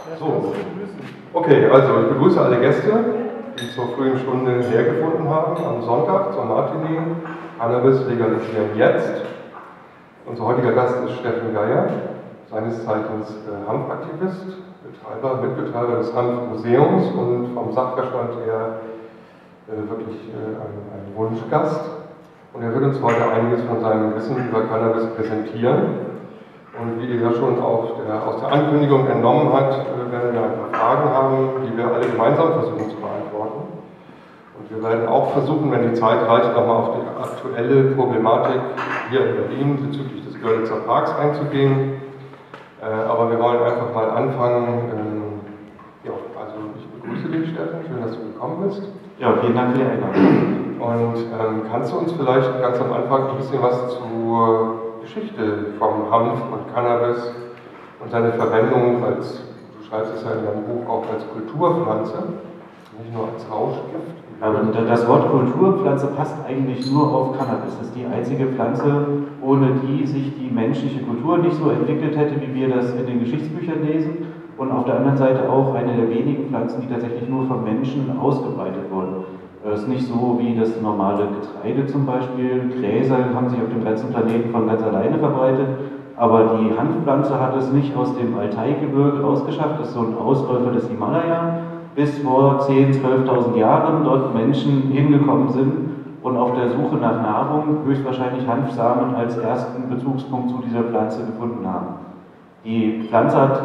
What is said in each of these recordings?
So, okay, also ich begrüße alle Gäste, die zur frühen Stunde hergefunden haben am Sonntag zur Martini. Cannabis legalisieren jetzt. Unser heutiger Gast ist Steffen Geier, seines Zeichens Hanfaktivist, Mitbetreiber des Hanfmuseums und vom Sachverstand her wirklich ein Wunschgast. Und er wird uns heute einiges von seinem Wissen über Cannabis präsentieren. Und wie ihr ja schon aus der Ankündigung entnommen habt, werden wir ein paar Fragen haben, die wir alle gemeinsam versuchen zu beantworten. Und wir werden auch versuchen, wenn die Zeit reicht, nochmal auf die aktuelle Problematik hier in Berlin bezüglich des Görlitzer Parks einzugehen. Aber wir wollen einfach mal anfangen. Ja, also ich begrüße dich, Steffen, schön, dass du gekommen bist. Ja, vielen Dank für die Einladung. Und kannst du uns vielleicht ganz am Anfang ein bisschen was zur Geschichte vom Hanf und Cannabis und seine Verwendung als, du schreibst es ja in deinem Buch, auch als Kulturpflanze, nicht nur als Rauschgift. Aber das Wort Kulturpflanze passt eigentlich nur auf Cannabis. Das ist die einzige Pflanze, ohne die sich die menschliche Kultur nicht so entwickelt hätte, wie wir das in den Geschichtsbüchern lesen. Und auf der anderen Seite auch eine der wenigen Pflanzen, die tatsächlich nur von Menschen ausgebreitet wurden. Es ist nicht so wie das normale Getreide zum Beispiel. Gräser haben sich auf dem ganzen Planeten von ganz alleine verbreitet. Aber die Hanfpflanze hat es nicht aus dem Altai-Gebirge rausgeschafft. Das ist so ein Ausläufer des Himalaya. Bis vor 10.000, 12.000 Jahren dort Menschen hingekommen sind und auf der Suche nach Nahrung höchstwahrscheinlich Hanfsamen als ersten Bezugspunkt zu dieser Pflanze gefunden haben. Die Pflanze hat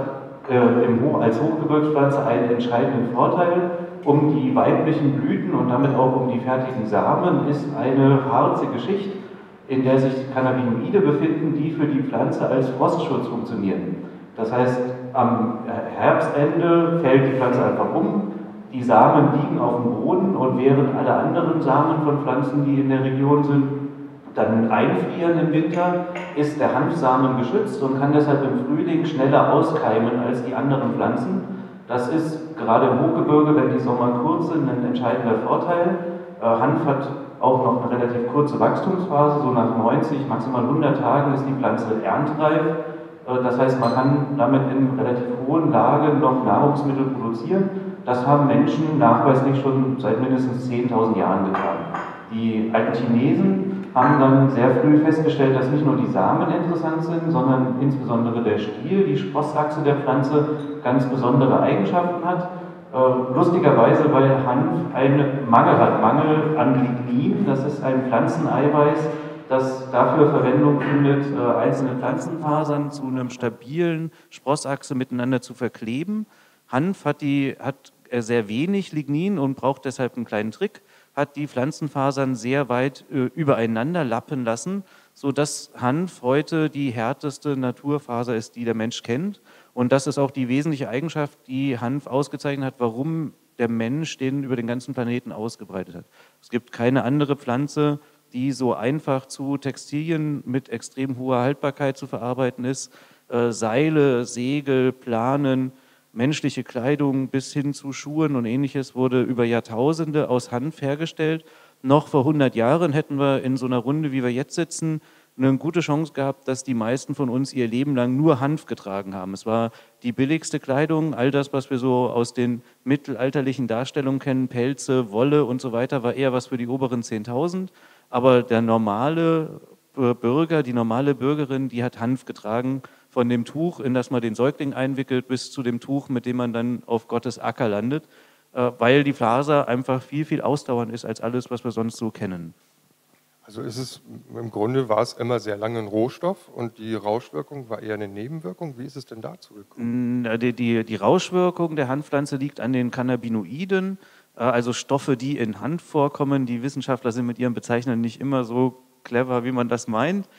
als Hochgebirgspflanze einen entscheidenden Vorteil. Um die weiblichen Blüten und damit auch um die fertigen Samen ist eine harzige Schicht, in der sich Cannabinoide befinden, die für die Pflanze als Frostschutz funktionieren. Das heißt, am Herbstende fällt die Pflanze einfach um, die Samen liegen auf dem Boden und während alle anderen Samen von Pflanzen, die in der Region sind, dann einfrieren im Winter, ist der Hanfsamen geschützt und kann deshalb im Frühling schneller auskeimen als die anderen Pflanzen. Das ist gerade im Hochgebirge, wenn die Sommer kurz sind, ein entscheidender Vorteil. Hanf hat auch noch eine relativ kurze Wachstumsphase, so nach 90, maximal 100 Tagen ist die Pflanze erntereif. Das heißt, man kann damit in relativ hohen Lagen noch Nahrungsmittel produzieren. Das haben Menschen nachweislich schon seit mindestens 10.000 Jahren getan. Die alten Chinesen haben dann sehr früh festgestellt, dass nicht nur die Samen interessant sind, sondern insbesondere der Stiel, die Sprossachse der Pflanze, ganz besondere Eigenschaften hat. Lustigerweise, weil Hanf einen Mangel hat, Mangel an Lignin, das ist ein Pflanzeneiweiß, das dafür Verwendung findet, einzelne Pflanzenfasern zu einem stabilen Sprossachse miteinander zu verkleben. Hanf hat sehr wenig Lignin und braucht deshalb einen kleinen Trick, hat die Pflanzenfasern sehr weit übereinander lappen lassen, sodass Hanf heute die härteste Naturfaser ist, die der Mensch kennt. Und das ist auch die wesentliche Eigenschaft, die Hanf ausgezeichnet hat, warum der Mensch den über den ganzen Planeten ausgebreitet hat. Es gibt keine andere Pflanze, die so einfach zu Textilien mit extrem hoher Haltbarkeit zu verarbeiten ist. Seile, Segel, Planen, menschliche Kleidung bis hin zu Schuhen und Ähnliches wurde über Jahrtausende aus Hanf hergestellt. Noch vor 100 Jahren hätten wir in so einer Runde, wie wir jetzt sitzen, eine gute Chance gehabt, dass die meisten von uns ihr Leben lang nur Hanf getragen haben. Es war die billigste Kleidung, all das, was wir so aus den mittelalterlichen Darstellungen kennen, Pelze, Wolle und so weiter, war eher was für die oberen 10.000. Aber der normale Bürger, die normale Bürgerin, die hat Hanf getragen, von dem Tuch, in das man den Säugling einwickelt, bis zu dem Tuch, mit dem man dann auf Gottes Acker landet, weil die Faser einfach viel, viel ausdauernd ist als alles, was wir sonst so kennen. Also im Grunde war es immer sehr lange ein Rohstoff und die Rauschwirkung war eher eine Nebenwirkung. Wie ist es denn dazu gekommen? Die Rauschwirkung der Hanfpflanze liegt an den Cannabinoiden, also Stoffe, die in Hanf vorkommen. Die Wissenschaftler sind mit ihren Bezeichnungen nicht immer so clever, wie man das meint.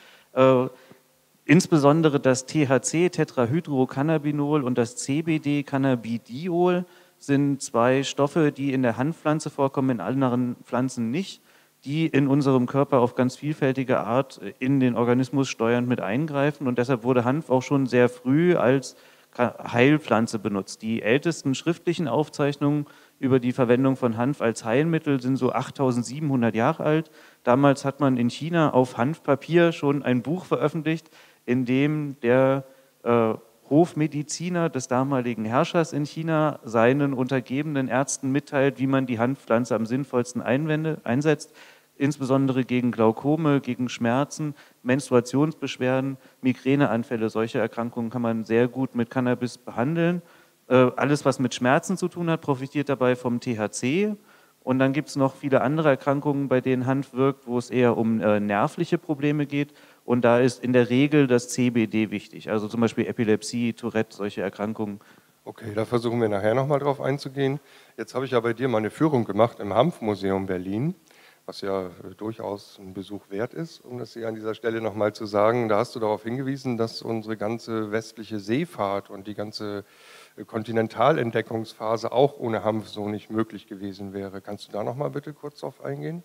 Insbesondere das THC, Tetrahydrocannabinol, und das CBD, Cannabidiol, sind zwei Stoffe, die in der Hanfpflanze vorkommen, in anderen Pflanzen nicht, die in unserem Körper auf ganz vielfältige Art in den Organismus steuernd mit eingreifen. Und deshalb wurde Hanf auch schon sehr früh als Heilpflanze benutzt. Die ältesten schriftlichen Aufzeichnungen über die Verwendung von Hanf als Heilmittel sind so 8.700 Jahre alt. Damals hat man in China auf Hanfpapier schon ein Buch veröffentlicht, in dem der Hofmediziner des damaligen Herrschers in China seinen untergebenen Ärzten mitteilt, wie man die Hanfpflanze am sinnvollsten einsetzt, insbesondere gegen Glaukome, gegen Schmerzen, Menstruationsbeschwerden, Migräneanfälle. Solche Erkrankungen kann man sehr gut mit Cannabis behandeln. Alles, was mit Schmerzen zu tun hat, profitiert dabei vom THC. Und dann gibt es noch viele andere Erkrankungen, bei denen Hanf wirkt, wo es eher um nervliche Probleme geht. Und da ist in der Regel das CBD wichtig, also zum Beispiel Epilepsie, Tourette, solche Erkrankungen. Okay, da versuchen wir nachher nochmal drauf einzugehen. Jetzt habe ich ja bei dir mal eine Führung gemacht im Hanfmuseum Berlin, was ja durchaus ein Besuch wert ist, um das hier an dieser Stelle nochmal zu sagen. Da hast du darauf hingewiesen, dass unsere ganze westliche Seefahrt und die ganze Kontinentalentdeckungsphase auch ohne Hanf so nicht möglich gewesen wäre. Kannst du da nochmal bitte kurz drauf eingehen?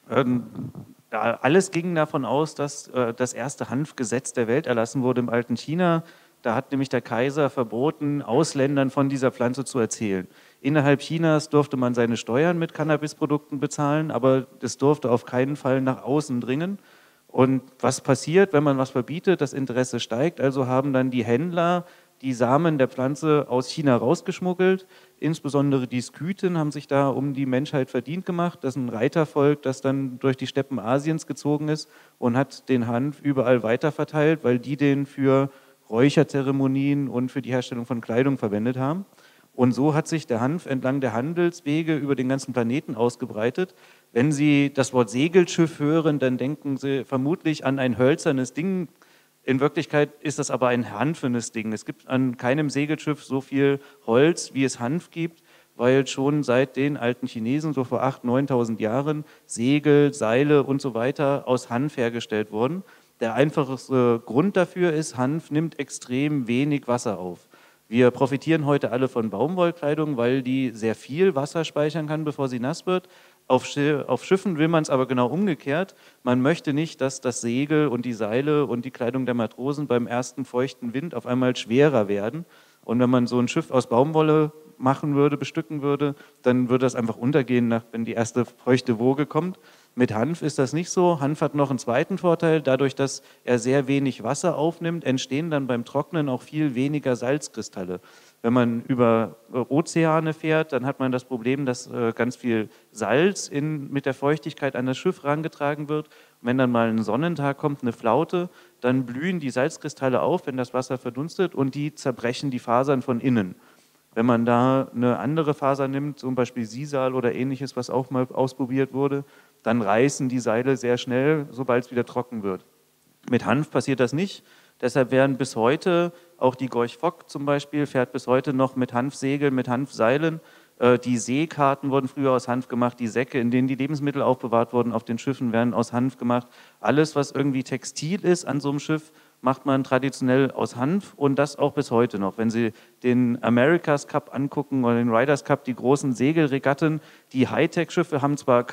Alles ging davon aus, dass das erste Hanfgesetz der Welt erlassen wurde im alten China. Da hat nämlich der Kaiser verboten, Ausländern von dieser Pflanze zu erzählen. Innerhalb Chinas durfte man seine Steuern mit Cannabisprodukten bezahlen, aber das durfte auf keinen Fall nach außen dringen. Und was passiert, wenn man was verbietet? Das Interesse steigt, also haben dann die Händler die Samen der Pflanze aus China rausgeschmuggelt. Insbesondere die Skythen haben sich da um die Menschheit verdient gemacht. Das ist ein Reitervolk, das dann durch die Steppen Asiens gezogen ist und hat den Hanf überall weiterverteilt, weil die den für Räucherzeremonien und für die Herstellung von Kleidung verwendet haben. Und so hat sich der Hanf entlang der Handelswege über den ganzen Planeten ausgebreitet. Wenn Sie das Wort Segelschiff hören, dann denken Sie vermutlich an ein hölzernes Ding. In Wirklichkeit ist das aber ein hanfenes Ding. Es gibt an keinem Segelschiff so viel Holz, wie es Hanf gibt, weil schon seit den alten Chinesen, so vor 8.000, 9.000 Jahren, Segel, Seile und so weiter aus Hanf hergestellt wurden. Der einfachste Grund dafür ist, Hanf nimmt extrem wenig Wasser auf. Wir profitieren heute alle von Baumwollkleidung, weil die sehr viel Wasser speichern kann, bevor sie nass wird. Auf Schiffen will man es aber genau umgekehrt. Man möchte nicht, dass das Segel und die Seile und die Kleidung der Matrosen beim ersten feuchten Wind auf einmal schwerer werden. Und wenn man so ein Schiff aus Baumwolle machen würde, bestücken würde, dann würde das einfach untergehen, wenn die erste feuchte Woge kommt. Mit Hanf ist das nicht so. Hanf hat noch einen zweiten Vorteil. Dadurch, dass er sehr wenig Wasser aufnimmt, entstehen dann beim Trocknen auch viel weniger Salzkristalle. Wenn man über Ozeane fährt, dann hat man das Problem, dass ganz viel Salz mit der Feuchtigkeit an das Schiff herangetragen wird. Und wenn dann mal ein Sonnentag kommt, eine Flaute, dann blühen die Salzkristalle auf, wenn das Wasser verdunstet, und die zerbrechen die Fasern von innen. Wenn man da eine andere Faser nimmt, zum Beispiel Sisal oder ähnliches, was auch mal ausprobiert wurde, dann reißen die Seile sehr schnell, sobald es wieder trocken wird. Mit Hanf passiert das nicht. Deshalb werden bis heute, auch die Gorch Fock zum Beispiel, fährt bis heute noch mit Hanfsegeln, mit Hanfseilen. Die Seekarten wurden früher aus Hanf gemacht, die Säcke, in denen die Lebensmittel aufbewahrt wurden, auf den Schiffen werden aus Hanf gemacht. Alles, was irgendwie textil ist an so einem Schiff, macht man traditionell aus Hanf, und das auch bis heute noch. Wenn Sie den America's Cup angucken oder den Riders Cup, die großen Segelregatten, die Hightech-Schiffe haben zwar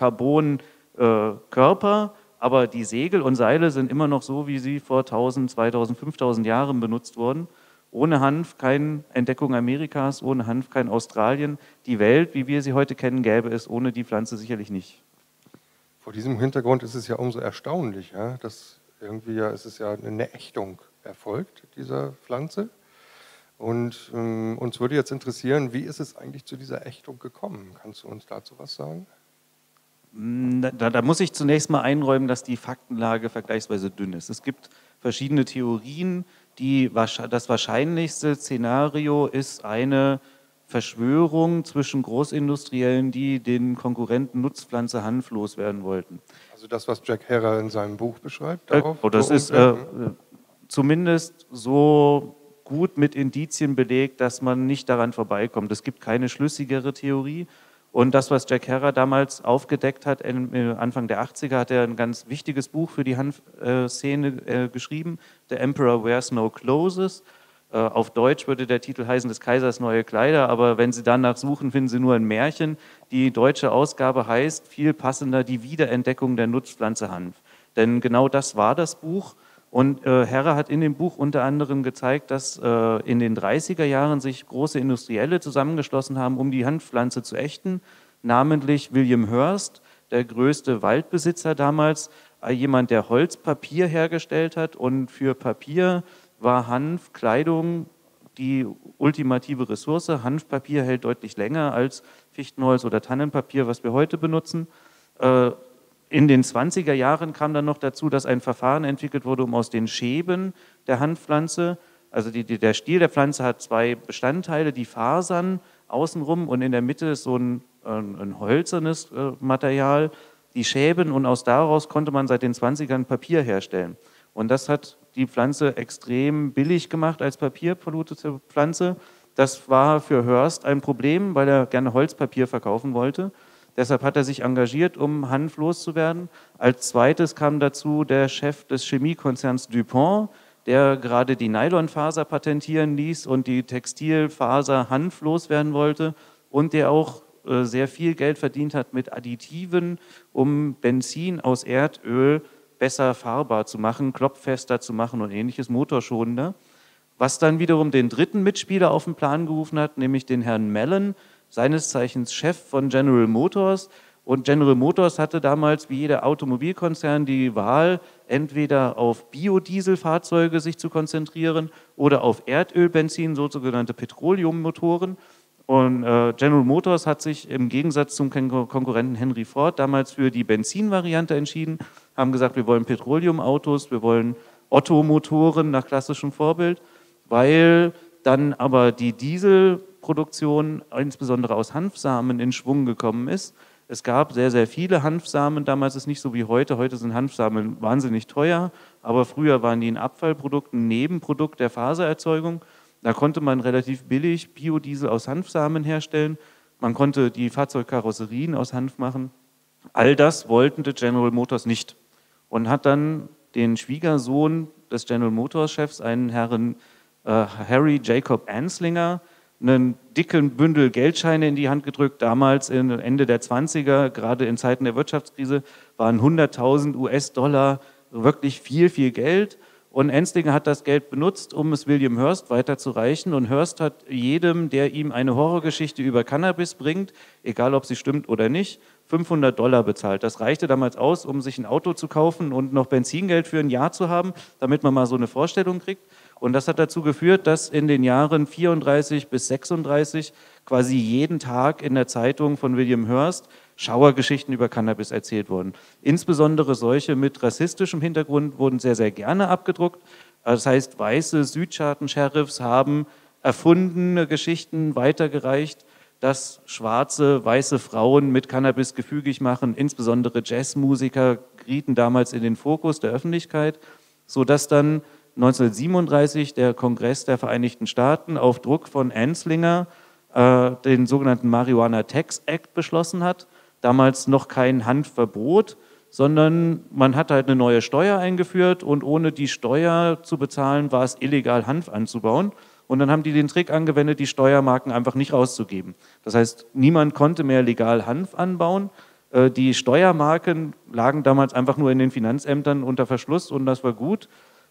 Carbon-Körper, aber die Segel und Seile sind immer noch so, wie sie vor 1000, 2000, 5000 Jahren benutzt wurden. Ohne Hanf keine Entdeckung Amerikas, ohne Hanf kein Australien. Die Welt, wie wir sie heute kennen, gäbe es ohne die Pflanze sicherlich nicht. Vor diesem Hintergrund ist es ja umso erstaunlicher, dass irgendwie es ist ja eine Ächtung erfolgt, dieser Pflanze. Und uns würde jetzt interessieren, wie ist es eigentlich zu dieser Ächtung gekommen? Kannst du uns dazu was sagen? Da muss ich zunächst mal einräumen, dass die Faktenlage vergleichsweise dünn ist. Es gibt verschiedene Theorien. Das wahrscheinlichste Szenario ist eine Verschwörung zwischen Großindustriellen, die den Konkurrenten Nutzpflanze Hanf loswerden wollten. Also das, was Jack Herer in seinem Buch beschreibt? Darauf das ist zumindest so gut mit Indizien belegt, dass man nicht daran vorbeikommt. Es gibt keine schlüssigere Theorie. Und das, was Jack Herer damals aufgedeckt hat, Anfang der 80er, hat er ein ganz wichtiges Buch für die Hanfszene geschrieben, The Emperor Wears No Clothes. Auf Deutsch würde der Titel heißen, des Kaisers neue Kleider, aber wenn Sie danach suchen, finden Sie nur ein Märchen. Die deutsche Ausgabe heißt viel passender Die Wiederentdeckung der Nutzpflanze Hanf. Denn genau das war das Buch. Und Herer hat in dem Buch unter anderem gezeigt, dass in den 30er Jahren sich große Industrielle zusammengeschlossen haben, um die Hanfpflanze zu ächten. Namentlich William Hearst, der größte Waldbesitzer damals, jemand, der Holzpapier hergestellt hat. Und für Papier war Hanf, Kleidung, die ultimative Ressource. Hanfpapier hält deutlich länger als Fichtenholz oder Tannenpapier, was wir heute benutzen. In den 20er Jahren kam dann noch dazu, dass ein Verfahren entwickelt wurde, um aus den Schäben der Hanfpflanze, also der Stiel der Pflanze hat zwei Bestandteile, die Fasern außenrum und in der Mitte ist so ein hölzernes Material, die Schäben, und daraus konnte man seit den 20ern Papier herstellen. Und das hat die Pflanze extrem billig gemacht als papierpolutete Pflanze. Das war für Hearst ein Problem, weil er gerne Holzpapier verkaufen wollte. Deshalb hat er sich engagiert, um Hanf loszuwerden. Als zweites kam dazu der Chef des Chemiekonzerns DuPont, der gerade die Nylonfaser patentieren ließ und die Textilfaser Hanf loswerden wollte und der auch sehr viel Geld verdient hat mit Additiven, um Benzin aus Erdöl besser fahrbar zu machen, klopffester zu machen und ähnliches, motorschonender. Was dann wiederum den dritten Mitspieler auf den Plan gerufen hat, nämlich den Herrn Mellon, seines Zeichens Chef von General Motors. Und General Motors hatte damals, wie jeder Automobilkonzern, die Wahl, entweder auf Biodieselfahrzeuge sich zu konzentrieren oder auf Erdölbenzin, sogenannte Petroleummotoren. Und General Motors hat sich im Gegensatz zum Konkurrenten Henry Ford damals für die Benzinvariante entschieden, haben gesagt, wir wollen Petroleumautos, wir wollen Ottomotoren nach klassischem Vorbild, weil dann aber die Dieselproduktion insbesondere aus Hanfsamen in Schwung gekommen ist. Es gab sehr, sehr viele Hanfsamen, damals ist nicht so wie heute. Heute sind Hanfsamen wahnsinnig teuer, aber früher waren die ein Abfallprodukt, ein Nebenprodukt der Fasererzeugung. Da konnte man relativ billig Biodiesel aus Hanfsamen herstellen. Man konnte die Fahrzeugkarosserien aus Hanf machen. All das wollten die General Motors nicht. Und hat dann den Schwiegersohn des General Motors Chefs, einen Herrn Harry Jacob Anslinger, einen dicken Bündel Geldscheine in die Hand gedrückt. Damals, Ende der 20er, gerade in Zeiten der Wirtschaftskrise, waren 100.000 US-Dollar wirklich viel, viel Geld. Und Anslinger hat das Geld benutzt, um es William Hearst weiterzureichen. Und Hearst hat jedem, der ihm eine Horrorgeschichte über Cannabis bringt, egal ob sie stimmt oder nicht, $500 bezahlt. Das reichte damals aus, um sich ein Auto zu kaufen und noch Benzingeld für ein Jahr zu haben, damit man mal so eine Vorstellung kriegt. Und das hat dazu geführt, dass in den Jahren 34 bis 36 quasi jeden Tag in der Zeitung von William Hearst Schauergeschichten über Cannabis erzählt wurden. Insbesondere solche mit rassistischem Hintergrund wurden sehr, sehr gerne abgedruckt. Das heißt, weiße Südstaaten-Sheriffs haben erfundene Geschichten weitergereicht, dass schwarze, weiße Frauen mit Cannabis gefügig machen. Insbesondere Jazzmusiker gerieten damals in den Fokus der Öffentlichkeit, sodass dann 1937 der Kongress der Vereinigten Staaten auf Druck von Anslinger den sogenannten Marijuana Tax Act beschlossen hat. Damals noch kein Hanfverbot, sondern man hat halt eine neue Steuer eingeführt und ohne die Steuer zu bezahlen, war es illegal, Hanf anzubauen. Und dann haben die den Trick angewendet, die Steuermarken einfach nicht rauszugeben. Das heißt, niemand konnte mehr legal Hanf anbauen. Die Steuermarken lagen damals einfach nur in den Finanzämtern unter Verschluss und das war gut.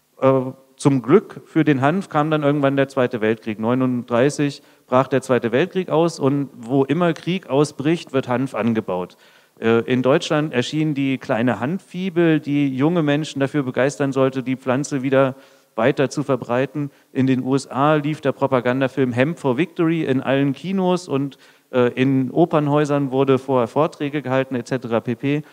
Zum Glück für den Hanf kam dann irgendwann der Zweite Weltkrieg. 1939 brach der Zweite Weltkrieg aus und wo immer Krieg ausbricht, wird Hanf angebaut. In Deutschland erschien die kleine Hanffibel, die junge Menschen dafür begeistern sollte, die Pflanze wieder weiter zu verbreiten. In den USA lief der Propagandafilm Hemp for Victory in allen Kinos und in Opernhäusern wurde vorher Vorträge gehalten etc. pp.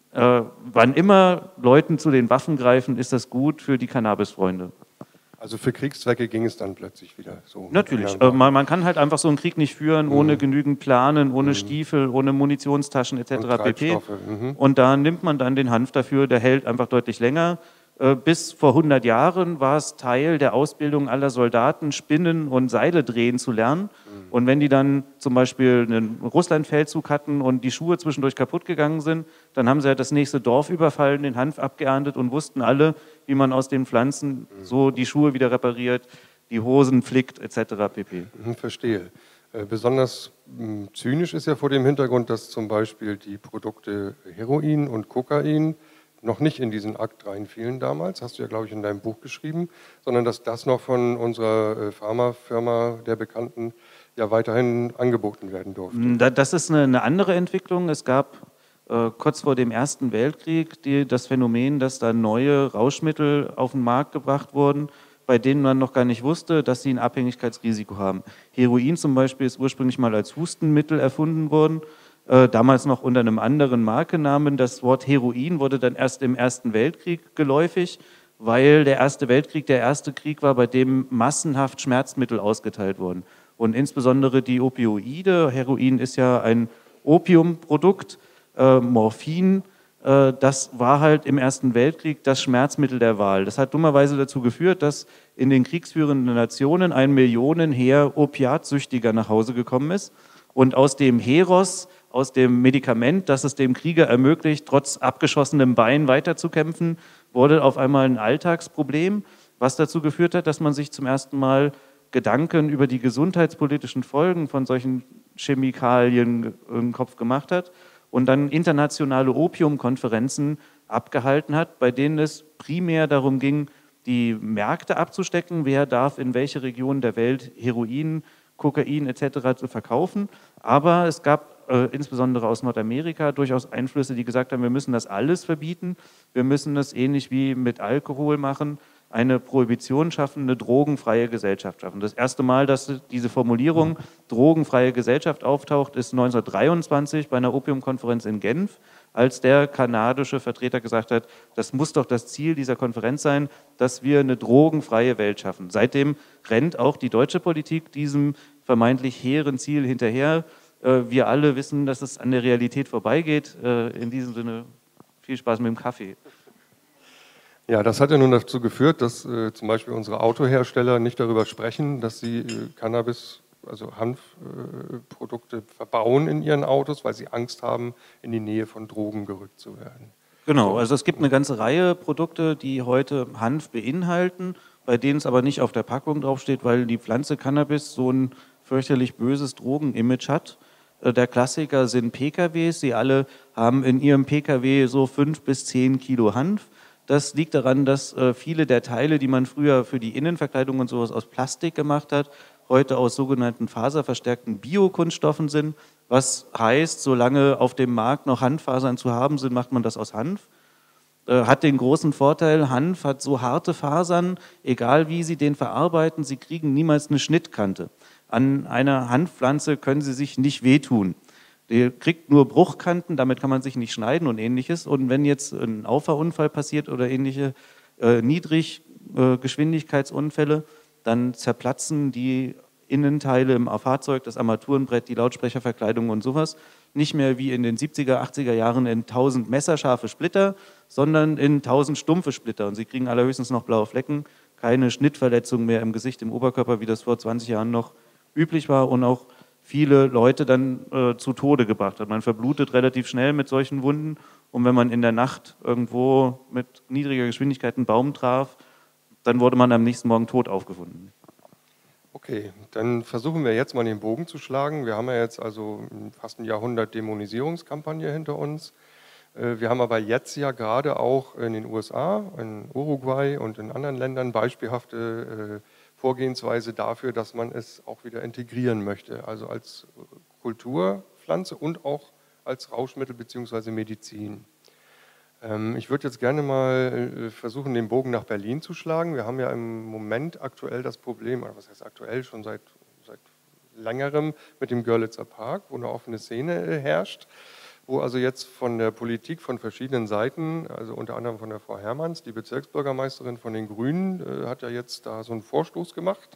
Wann immer Leuten zu den Waffen greifen, ist das gut für die Cannabis-Freunde. Also für Kriegszwecke ging es dann plötzlich wieder so. Natürlich. Man kann halt einfach so einen Krieg nicht führen, ohne genügend Planen, ohne Stiefel, ohne Munitionstaschen etc. pp. Und da nimmt man dann den Hanf dafür, der hält einfach deutlich länger. Bis vor 100 Jahren war es Teil der Ausbildung aller Soldaten, Spinnen und Seile drehen zu lernen. Und wenn die dann zum Beispiel einen Russlandfeldzug hatten und die Schuhe zwischendurch kaputt gegangen sind, dann haben sie halt das nächste Dorf überfallen, den Hanf abgeerntet und wussten alle, wie man aus den Pflanzen so die Schuhe wieder repariert, die Hosen flickt etc. pp. Verstehe. Besonders zynisch ist ja vor dem Hintergrund, dass zum Beispiel die Produkte Heroin und Kokain noch nicht in diesen Akt reinfielen damals, hast du ja, glaube ich, in deinem Buch geschrieben, sondern dass das noch von unserer Pharmafirma, der Bekannten, ja weiterhin angeboten werden durfte. Das ist eine andere Entwicklung. Es gab kurz vor dem Ersten Weltkrieg das Phänomen, dass da neue Rauschmittel auf den Markt gebracht wurden, bei denen man noch gar nicht wusste, dass sie ein Abhängigkeitsrisiko haben. Heroin zum Beispiel ist ursprünglich mal als Hustenmittel erfunden worden, damals noch unter einem anderen Markennamen. Das Wort Heroin wurde dann erst im Ersten Weltkrieg geläufig, weil der Erste Weltkrieg der erste Krieg war, bei dem massenhaft Schmerzmittel ausgeteilt wurden. Und insbesondere die Opioide, Heroin ist ja ein Opiumprodukt, Morphin, das war halt im Ersten Weltkrieg das Schmerzmittel der Wahl. Das hat dummerweise dazu geführt, dass in den kriegsführenden Nationen ein Millionenheer Opiatsüchtiger nach Hause gekommen ist und aus dem Heros, aus dem Medikament, das es dem Krieger ermöglicht, trotz abgeschossenem Bein weiterzukämpfen, wurde auf einmal ein Alltagsproblem, was dazu geführt hat, dass man sich zum ersten Mal Gedanken über die gesundheitspolitischen Folgen von solchen Chemikalien im Kopf gemacht hat und dann internationale Opiumkonferenzen abgehalten hat, bei denen es primär darum ging, die Märkte abzustecken, wer darf in welche Region der Welt Heroin, Kokain etc. zu verkaufen. Aber es gab insbesondere aus Nordamerika durchaus Einflüsse, die gesagt haben, wir müssen das alles verbieten, wir müssen das ähnlich wie mit Alkohol machen, eine Prohibition schaffen, eine drogenfreie Gesellschaft schaffen. Das erste Mal, dass diese Formulierung drogenfreie Gesellschaft auftaucht, ist 1923 bei einer Opiumkonferenz in Genf, als der kanadische Vertreter gesagt hat, das muss doch das Ziel dieser Konferenz sein, dass wir eine drogenfreie Welt schaffen. Seitdem rennt auch die deutsche Politik diesem vermeintlich hehren Ziel hinterher. Wir alle wissen, dass es an der Realität vorbeigeht. In diesem Sinne, viel Spaß mit dem Kaffee. Ja, das hat ja nun dazu geführt, dass zum Beispiel unsere Autohersteller nicht darüber sprechen, dass sie Cannabis, also Hanfprodukte verbauen in ihren Autos, weil sie Angst haben, in die Nähe von Drogen gerückt zu werden. Genau, also es gibt eine ganze Reihe Produkte, die heute Hanf beinhalten, bei denen es aber nicht auf der Packung draufsteht, weil die Pflanze Cannabis so ein fürchterlich böses Drogenimage hat. Der Klassiker sind PKWs, sie alle haben in ihrem PKW so 5 bis 10 Kilo Hanf. Das liegt daran, dass viele der Teile, die man früher für die Innenverkleidung und sowas aus Plastik gemacht hat, heute aus sogenannten faserverstärkten Biokunststoffen sind. Was heißt, solange auf dem Markt noch Hanffasern zu haben sind, macht man das aus Hanf. Hat den großen Vorteil, Hanf hat so harte Fasern, egal wie Sie den verarbeiten, Sie kriegen niemals eine Schnittkante. An einer Hanfpflanze können Sie sich nicht wehtun. Die kriegt nur Bruchkanten, damit kann man sich nicht schneiden und ähnliches. Und wenn jetzt ein Auffahrunfall passiert oder ähnliche Niedriggeschwindigkeitsunfälle, dann zerplatzen die Innenteile im Fahrzeug, das Armaturenbrett, die Lautsprecherverkleidung und sowas, nicht mehr wie in den 70er, 80er Jahren in 1000 messerscharfe Splitter, sondern in 1000 stumpfe Splitter. Und Sie kriegen allerhöchstens noch blaue Flecken, keine Schnittverletzungen mehr im Gesicht, im Oberkörper, wie das vor 20 Jahren noch üblich war und auch viele Leute dann zu Tode gebracht hat. Man verblutet relativ schnell mit solchen Wunden und wenn man in der Nacht irgendwo mit niedriger Geschwindigkeit einen Baum traf, dann wurde man am nächsten Morgen tot aufgefunden. Okay, dann versuchen wir jetzt mal den Bogen zu schlagen. Wir haben ja jetzt also fast ein Jahrhundert Dämonisierungskampagne hinter uns. Wir haben aber jetzt ja gerade auch in den USA, in Uruguay und in anderen Ländern beispielhafte Vorgehensweise dafür, dass man es auch wieder integrieren möchte, also als Kulturpflanze und auch als Rauschmittel bzw. Medizin. Ich würde jetzt gerne mal versuchen, den Bogen nach Berlin zu schlagen. Wir haben ja im Moment aktuell das Problem, oder was heißt aktuell, schon seit längerem mit dem Görlitzer Park, wo eine offene Szene herrscht, wo also jetzt von der Politik von verschiedenen Seiten, also unter anderem von der Frau Hermanns, die Bezirksbürgermeisterin von den Grünen, hat ja jetzt da so einen Vorstoß gemacht.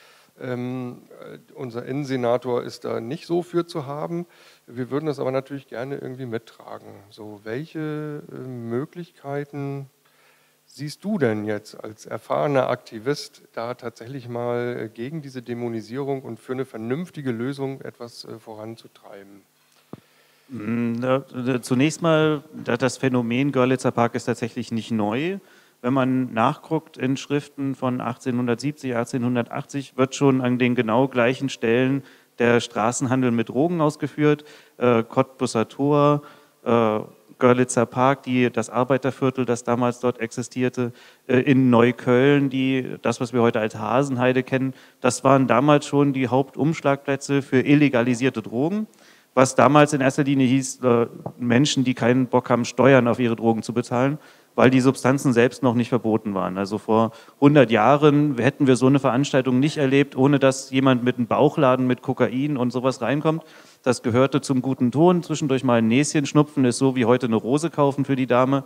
Unser Innensenator ist da nicht so für zu haben. Wir würden das aber natürlich gerne irgendwie mittragen. So, welche Möglichkeiten siehst du denn jetzt als erfahrener Aktivist, da tatsächlich mal gegen diese Dämonisierung und für eine vernünftige Lösung etwas voranzutreiben? Zunächst mal, das Phänomen Görlitzer Park ist tatsächlich nicht neu. Wenn man nachguckt in Schriften von 1870, 1880, wird schon an den genau gleichen Stellen der Straßenhandel mit Drogen ausgeführt. Cottbusser Tor, Görlitzer Park, das Arbeiterviertel, das damals dort existierte, in Neukölln, das, was wir heute als Hasenheide kennen, das waren damals schon die Hauptumschlagplätze für illegalisierte Drogen, was damals in erster Linie hieß, Menschen, die keinen Bock haben, Steuern auf ihre Drogen zu bezahlen. weil die Substanzen selbst noch nicht verboten waren. Also vor 100 Jahren hätten wir so eine Veranstaltung nicht erlebt, ohne dass jemand mit einem Bauchladen mit Kokain und sowas reinkommt. Das gehörte zum guten Ton. Zwischendurch mal ein Näschen schnupfen ist so wie heute eine Rose kaufen für die Dame.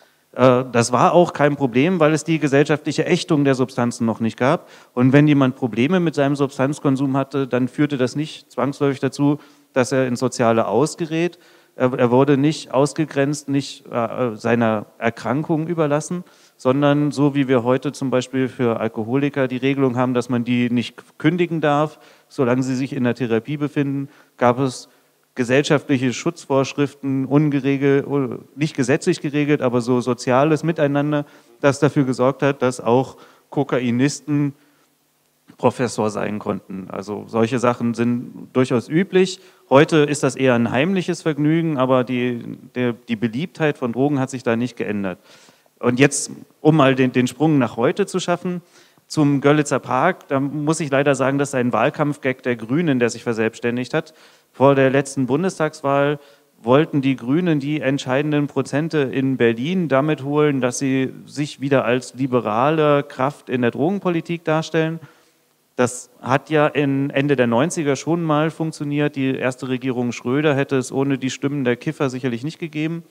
Das war auch kein Problem, weil es die gesellschaftliche Ächtung der Substanzen noch nicht gab. Und wenn jemand Probleme mit seinem Substanzkonsum hatte, dann führte das nicht zwangsläufig dazu, dass er ins soziale Aus gerät. Er wurde nicht ausgegrenzt, nicht seiner Erkrankung überlassen, sondern so wie wir heute zum Beispiel für Alkoholiker die Regelung haben, dass man die nicht kündigen darf, solange sie sich in der Therapie befinden, gab es gesellschaftliche Schutzvorschriften, ungeregelt, nicht gesetzlich geregelt, aber so soziales Miteinander, das dafür gesorgt hat, dass auch Kokainisten Professor sein konnten. Also solche Sachen sind durchaus üblich. Heute ist das eher ein heimliches Vergnügen, aber die Beliebtheit von Drogen hat sich da nicht geändert. Und jetzt, um mal den Sprung nach heute zu schaffen, zum Görlitzer Park, da muss ich leider sagen, das ist ein Wahlkampfgag der Grünen, der sich verselbstständigt hat. Vor der letzten Bundestagswahl wollten die Grünen die entscheidenden Prozente in Berlin damit holen, dass sie sich wieder als liberale Kraft in der Drogenpolitik darstellen. Das hat ja Ende der 90er schon mal funktioniert. Die erste Regierung Schröder hätte es ohne die Stimmen der Kiffer sicherlich nicht gegeben.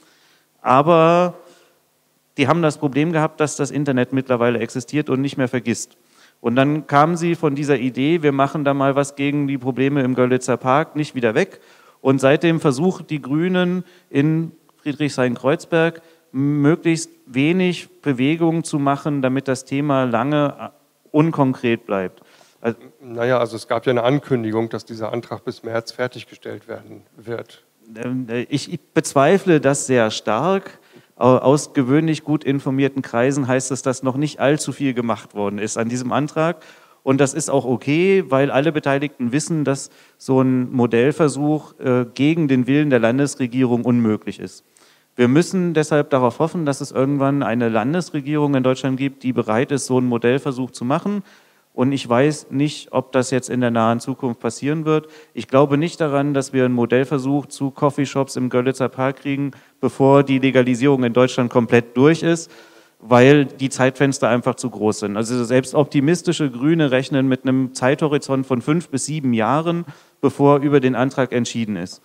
Aber die haben das Problem gehabt, dass das Internet mittlerweile existiert und nicht mehr vergisst. Und dann kamen sie von dieser Idee, wir machen da mal was gegen die Probleme im Görlitzer Park, nicht wieder weg. Und seitdem versuchen die Grünen in Friedrichshain-Kreuzberg möglichst wenig Bewegung zu machen, damit das Thema lange unkonkret bleibt. Naja, also es gab ja eine Ankündigung, dass dieser Antrag bis März fertiggestellt werden wird. Ich bezweifle das sehr stark. Aus gewöhnlich gut informierten Kreisen heißt es, dass noch nicht allzu viel gemacht worden ist an diesem Antrag. Und das ist auch okay, weil alle Beteiligten wissen, dass so ein Modellversuch gegen den Willen der Landesregierung unmöglich ist. Wir müssen deshalb darauf hoffen, dass es irgendwann eine Landesregierung in Deutschland gibt, die bereit ist, so einen Modellversuch zu machen. Und ich weiß nicht, ob das jetzt in der nahen Zukunft passieren wird. Ich glaube nicht daran, dass wir einen Modellversuch zu Coffeeshops im Görlitzer Park kriegen, bevor die Legalisierung in Deutschland komplett durch ist, weil die Zeitfenster einfach zu groß sind. Also selbst optimistische Grüne rechnen mit einem Zeithorizont von 5 bis 7 Jahren, bevor über den Antrag entschieden ist.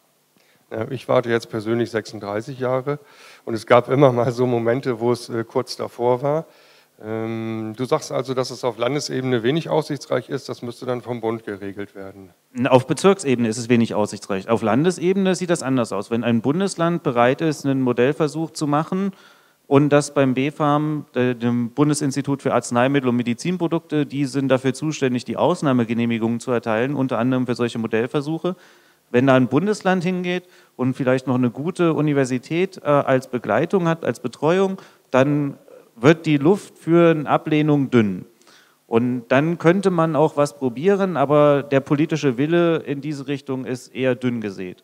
Ja, ich warte jetzt persönlich 36 Jahre und es gab immer mal so Momente, wo es kurz davor war. Du sagst also, dass es auf Landesebene wenig aussichtsreich ist, das müsste dann vom Bund geregelt werden. Auf Bezirksebene ist es wenig aussichtsreich. Auf Landesebene sieht das anders aus. Wenn ein Bundesland bereit ist, einen Modellversuch zu machen und das beim BfArM, dem Bundesinstitut für Arzneimittel und Medizinprodukte, die sind dafür zuständig, die Ausnahmegenehmigungen zu erteilen, unter anderem für solche Modellversuche. Wenn da ein Bundesland hingeht und vielleicht noch eine gute Universität als Begleitung hat, als Betreuung, dann wird die Luft für eine Ablehnung dünn. Und dann könnte man auch was probieren, aber der politische Wille in diese Richtung ist eher dünn gesät.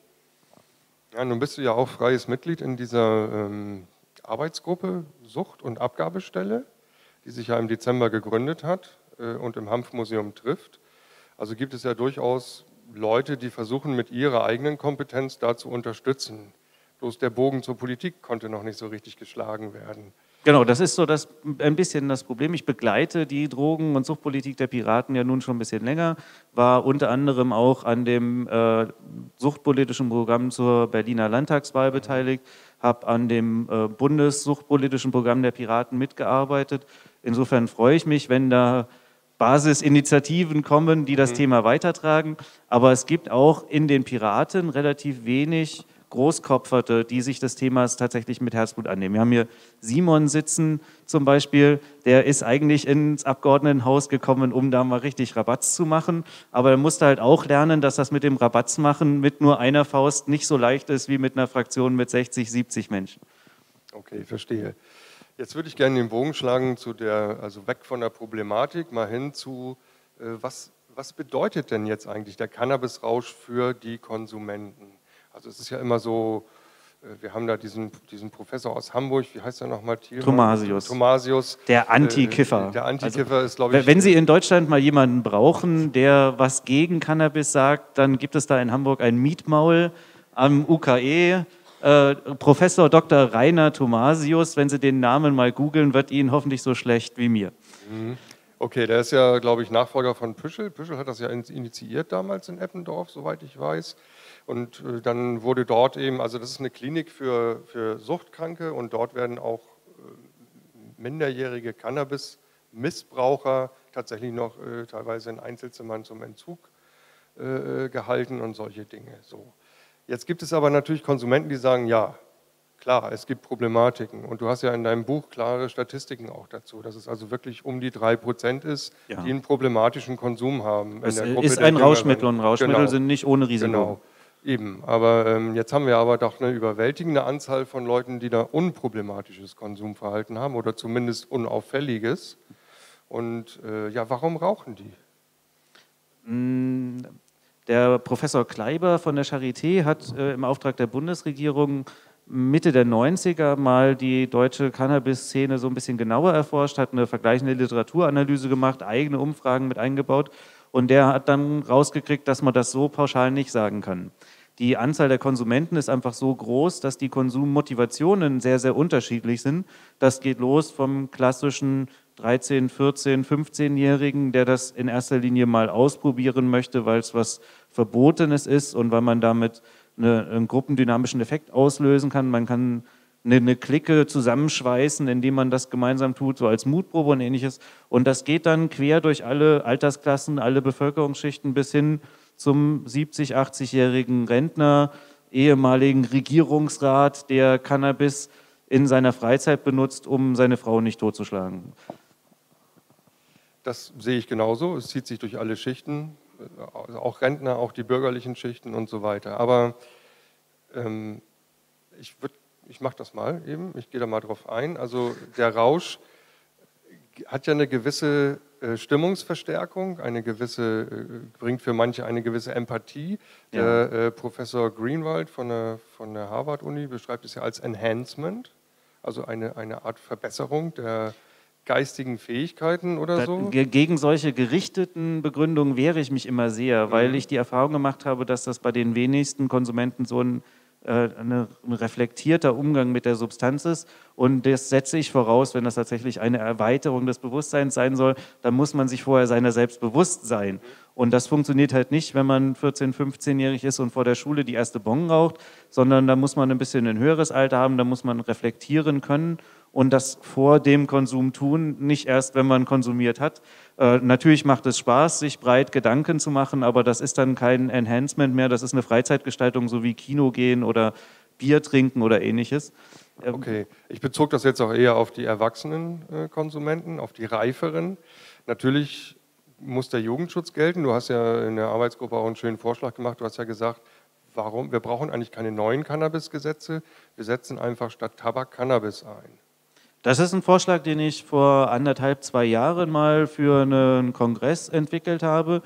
Ja, nun bist du ja auch freies Mitglied in dieser Arbeitsgruppe Sucht- und Abgabestelle, die sich ja im Dezember gegründet hat und im Hanfmuseum trifft. Also gibt es ja durchaus Leute, die versuchen, mit ihrer eigenen Kompetenz da zu unterstützen. Bloß der Bogen zur Politik konnte noch nicht so richtig geschlagen werden. Genau, das ist so ein bisschen das Problem. Ich begleite die Drogen- und Suchtpolitik der Piraten ja nun schon ein bisschen länger, war unter anderem auch an dem suchtpolitischen Programm zur Berliner Landtagswahl beteiligt, habe an dem Bundessuchtpolitischen Programm der Piraten mitgearbeitet. Insofern freue ich mich, wenn da Basisinitiativen kommen, die das Thema weitertragen. Aber es gibt auch in den Piraten relativ wenig Großkopferte, die sich des Themas tatsächlich mit Herzblut annehmen. Wir haben hier Simon sitzen zum Beispiel, der ist eigentlich ins Abgeordnetenhaus gekommen, um da mal richtig Rabatz zu machen, aber er musste halt auch lernen, dass das mit dem Rabatz machen mit nur einer Faust nicht so leicht ist wie mit einer Fraktion mit 60, 70 Menschen. Okay, verstehe. Jetzt würde ich gerne den Bogen schlagen also weg von der Problematik, mal hin zu, was bedeutet denn jetzt eigentlich der Cannabisrausch für die Konsumenten? Also es ist ja immer so, wir haben da diesen Professor aus Hamburg, wie heißt er nochmal? Thomasius. Der Anti-Kiffer. Der Anti-Kiffer ist, glaube ich... Wenn Sie in Deutschland mal jemanden brauchen, der was gegen Cannabis sagt, dann gibt es da in Hamburg ein Mietmaul am UKE. Professor Dr. Rainer Thomasius, wenn Sie den Namen mal googeln, wird Ihnen hoffentlich so schlecht wie mir. Okay, der ist ja, glaube ich, Nachfolger von Püschel. Püschel hat das ja initiiert damals in Eppendorf, soweit ich weiß. Und dann wurde dort eben, also das ist eine Klinik für Suchtkranke und dort werden auch minderjährige Cannabis-Missbraucher tatsächlich noch teilweise in Einzelzimmern zum Entzug gehalten und solche Dinge. So. Jetzt gibt es aber natürlich Konsumenten, die sagen, ja, klar, es gibt Problematiken. Und du hast ja in deinem Buch klare Statistiken auch dazu, dass es also wirklich um die 3% ist, die einen problematischen Konsum haben. Es ist ein Rauschmittel und Rauschmittel sind nicht ohne Risiko. Genau, eben. Aber jetzt haben wir aber doch eine überwältigende Anzahl von Leuten, die da unproblematisches Konsumverhalten haben oder zumindest unauffälliges. Und ja, warum rauchen die? Der Professor Kleiber von der Charité hat im Auftrag der Bundesregierung Mitte der 90er mal die deutsche Cannabis-Szene so ein bisschen genauer erforscht, hat eine vergleichende Literaturanalyse gemacht, eigene Umfragen mit eingebaut und der hat dann rausgekriegt, dass man das so pauschal nicht sagen kann. Die Anzahl der Konsumenten ist einfach so groß, dass die Konsummotivationen sehr, sehr unterschiedlich sind. Das geht los vom klassischen 13-, 14-, 15-Jährigen, der das in erster Linie mal ausprobieren möchte, weil es was Verbotenes ist und weil man damit einen gruppendynamischen Effekt auslösen kann. Man kann eine Clique zusammenschweißen, indem man das gemeinsam tut, so als Mutprobe und Ähnliches. Und das geht dann quer durch alle Altersklassen, alle Bevölkerungsschichten bis hin zum 70-, 80-jährigen Rentner, ehemaligen Regierungsrat, der Cannabis in seiner Freizeit benutzt, um seine Frau nicht totzuschlagen. Das sehe ich genauso. Es zieht sich durch alle Schichten, auch Rentner, auch die bürgerlichen Schichten und so weiter. Aber ich mache das mal eben, ich gehe da mal drauf ein. Also der Rausch hat ja eine gewisse Stimmungsverstärkung, bringt für manche eine gewisse Empathie. Ja. Der Professor Greenwald von der Harvard-Uni beschreibt es ja als Enhancement, also eine Art Verbesserung der geistigen Fähigkeiten oder so? Gegen solche gerichteten Begründungen wehre ich mich immer sehr, weil ich die Erfahrung gemacht habe, dass das bei den wenigsten Konsumenten so ein reflektierter Umgang mit der Substanz ist und das setze ich voraus, wenn das tatsächlich eine Erweiterung des Bewusstseins sein soll, dann muss man sich vorher seiner selbst bewusst sein und das funktioniert halt nicht, wenn man 14-, 15-jährig ist und vor der Schule die erste Bong raucht, sondern da muss man ein bisschen ein höheres Alter haben, da muss man reflektieren können und das vor dem Konsum tun, nicht erst, wenn man konsumiert hat. Natürlich macht es Spaß, sich breit Gedanken zu machen, aber das ist dann kein Enhancement mehr, das ist eine Freizeitgestaltung, so wie Kino gehen oder Bier trinken oder Ähnliches. Okay, ich bezog das jetzt auch eher auf die erwachsenen Konsumenten, auf die reiferen. Natürlich muss der Jugendschutz gelten. Du hast ja in der Arbeitsgruppe auch einen schönen Vorschlag gemacht. Du hast ja gesagt, wir brauchen eigentlich keine neuen Cannabis-Gesetze, wir setzen einfach statt Tabak Cannabis ein. Das ist ein Vorschlag, den ich vor 1,5, 2 Jahren mal für einen Kongress entwickelt habe.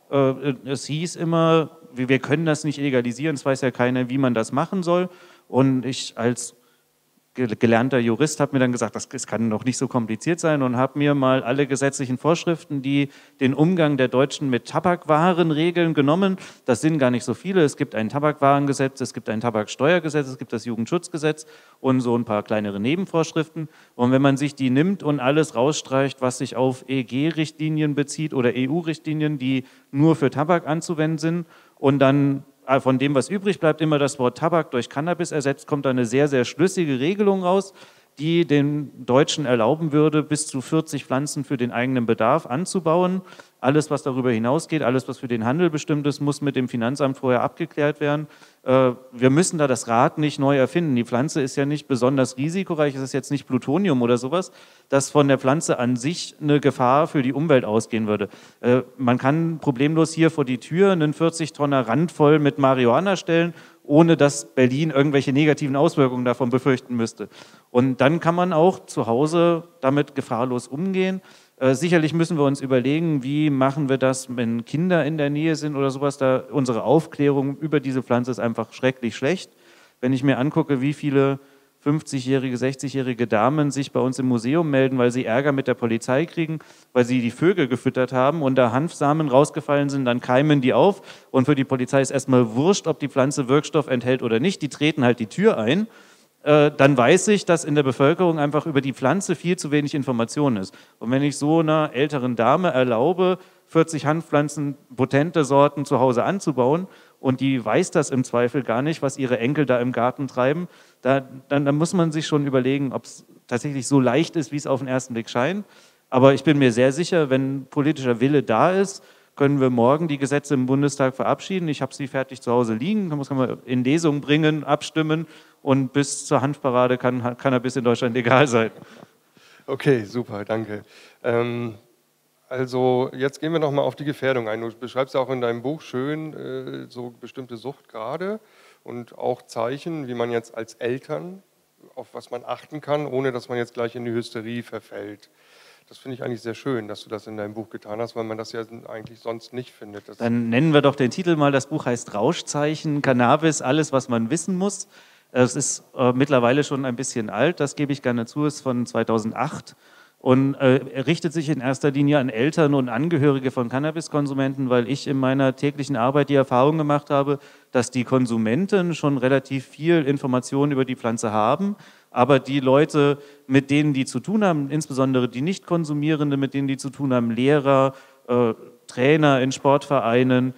Es hieß immer, wir können das nicht legalisieren, es weiß ja keiner, wie man das machen soll. Und ich als gelernter Jurist habe mir dann gesagt, das kann doch nicht so kompliziert sein und habe mir mal alle gesetzlichen Vorschriften, die den Umgang der Deutschen mit Tabakwaren regeln, genommen. Das sind gar nicht so viele. Es gibt ein Tabakwarengesetz, es gibt ein Tabaksteuergesetz, es gibt das Jugendschutzgesetz und so ein paar kleinere Nebenvorschriften. Und wenn man sich die nimmt und alles rausstreicht, was sich auf EG-Richtlinien bezieht oder EU-Richtlinien, die nur für Tabak anzuwenden sind und dann von dem, was übrig bleibt, immer das Wort Tabak durch Cannabis ersetzt, kommt da eine sehr, sehr schlüssige Regelung raus, die den Deutschen erlauben würde, bis zu 40 Pflanzen für den eigenen Bedarf anzubauen. Alles, was darüber hinausgeht, alles, was für den Handel bestimmt ist, muss mit dem Finanzamt vorher abgeklärt werden. Wir müssen da das Rad nicht neu erfinden. Die Pflanze ist ja nicht besonders risikoreich, es ist jetzt nicht Plutonium oder sowas, dass von der Pflanze an sich eine Gefahr für die Umwelt ausgehen würde. Man kann problemlos hier vor die Tür einen 40-Tonner Rand voll mit Marihuana stellen, ohne dass Berlin irgendwelche negativen Auswirkungen davon befürchten müsste. Und dann kann man auch zu Hause damit gefahrlos umgehen. Sicherlich müssen wir uns überlegen, wie machen wir das, wenn Kinder in der Nähe sind oder sowas. Da unsere Aufklärung über diese Pflanze ist einfach schrecklich schlecht. Wenn ich mir angucke, wie viele 50-jährige, 60-jährige Damen sich bei uns im Museum melden, weil sie Ärger mit der Polizei kriegen, weil sie die Vögel gefüttert haben und da Hanfsamen rausgefallen sind, dann keimen die auf und für die Polizei ist erstmal wurscht, ob die Pflanze Wirkstoff enthält oder nicht, die treten halt die Tür ein. Dann weiß ich, dass in der Bevölkerung einfach über die Pflanze viel zu wenig Information ist. Und wenn ich so einer älteren Dame erlaube, 40 Hanfpflanzen, potente Sorten zu Hause anzubauen und die weiß das im Zweifel gar nicht, was ihre Enkel da im Garten treiben, dann muss man sich schon überlegen, ob es tatsächlich so leicht ist, wie es auf den ersten Blick scheint. Aber ich bin mir sehr sicher, wenn politischer Wille da ist, können wir morgen die Gesetze im Bundestag verabschieden. Ich habe sie fertig zu Hause liegen, das kann man in Lesung bringen, abstimmen und bis zur Hanfparade kann Cannabis in Deutschland legal sein. Okay, super, danke. Also jetzt gehen wir nochmal auf die Gefährdung ein. Du beschreibst ja auch in deinem Buch schön so bestimmte Suchtgrade und auch Zeichen, wie man jetzt als Eltern, auf was man achten kann, ohne dass man jetzt gleich in die Hysterie verfällt. Das finde ich eigentlich sehr schön, dass du das in deinem Buch getan hast, weil man das ja eigentlich sonst nicht findet. Dann nennen wir doch den Titel mal, das Buch heißt Rauschzeichen, Cannabis, alles, was man wissen muss. Es ist mittlerweile schon ein bisschen alt, das gebe ich gerne zu, ist von 2008 und er richtet sich in erster Linie an Eltern und Angehörige von Cannabiskonsumenten, weil ich in meiner täglichen Arbeit die Erfahrung gemacht habe, dass die Konsumenten schon relativ viel Informationen über die Pflanze haben, aber die Leute, mit denen die zu tun haben, insbesondere die Nicht-Konsumierenden, mit denen die zu tun haben, Lehrer, Trainer in Sportvereinen,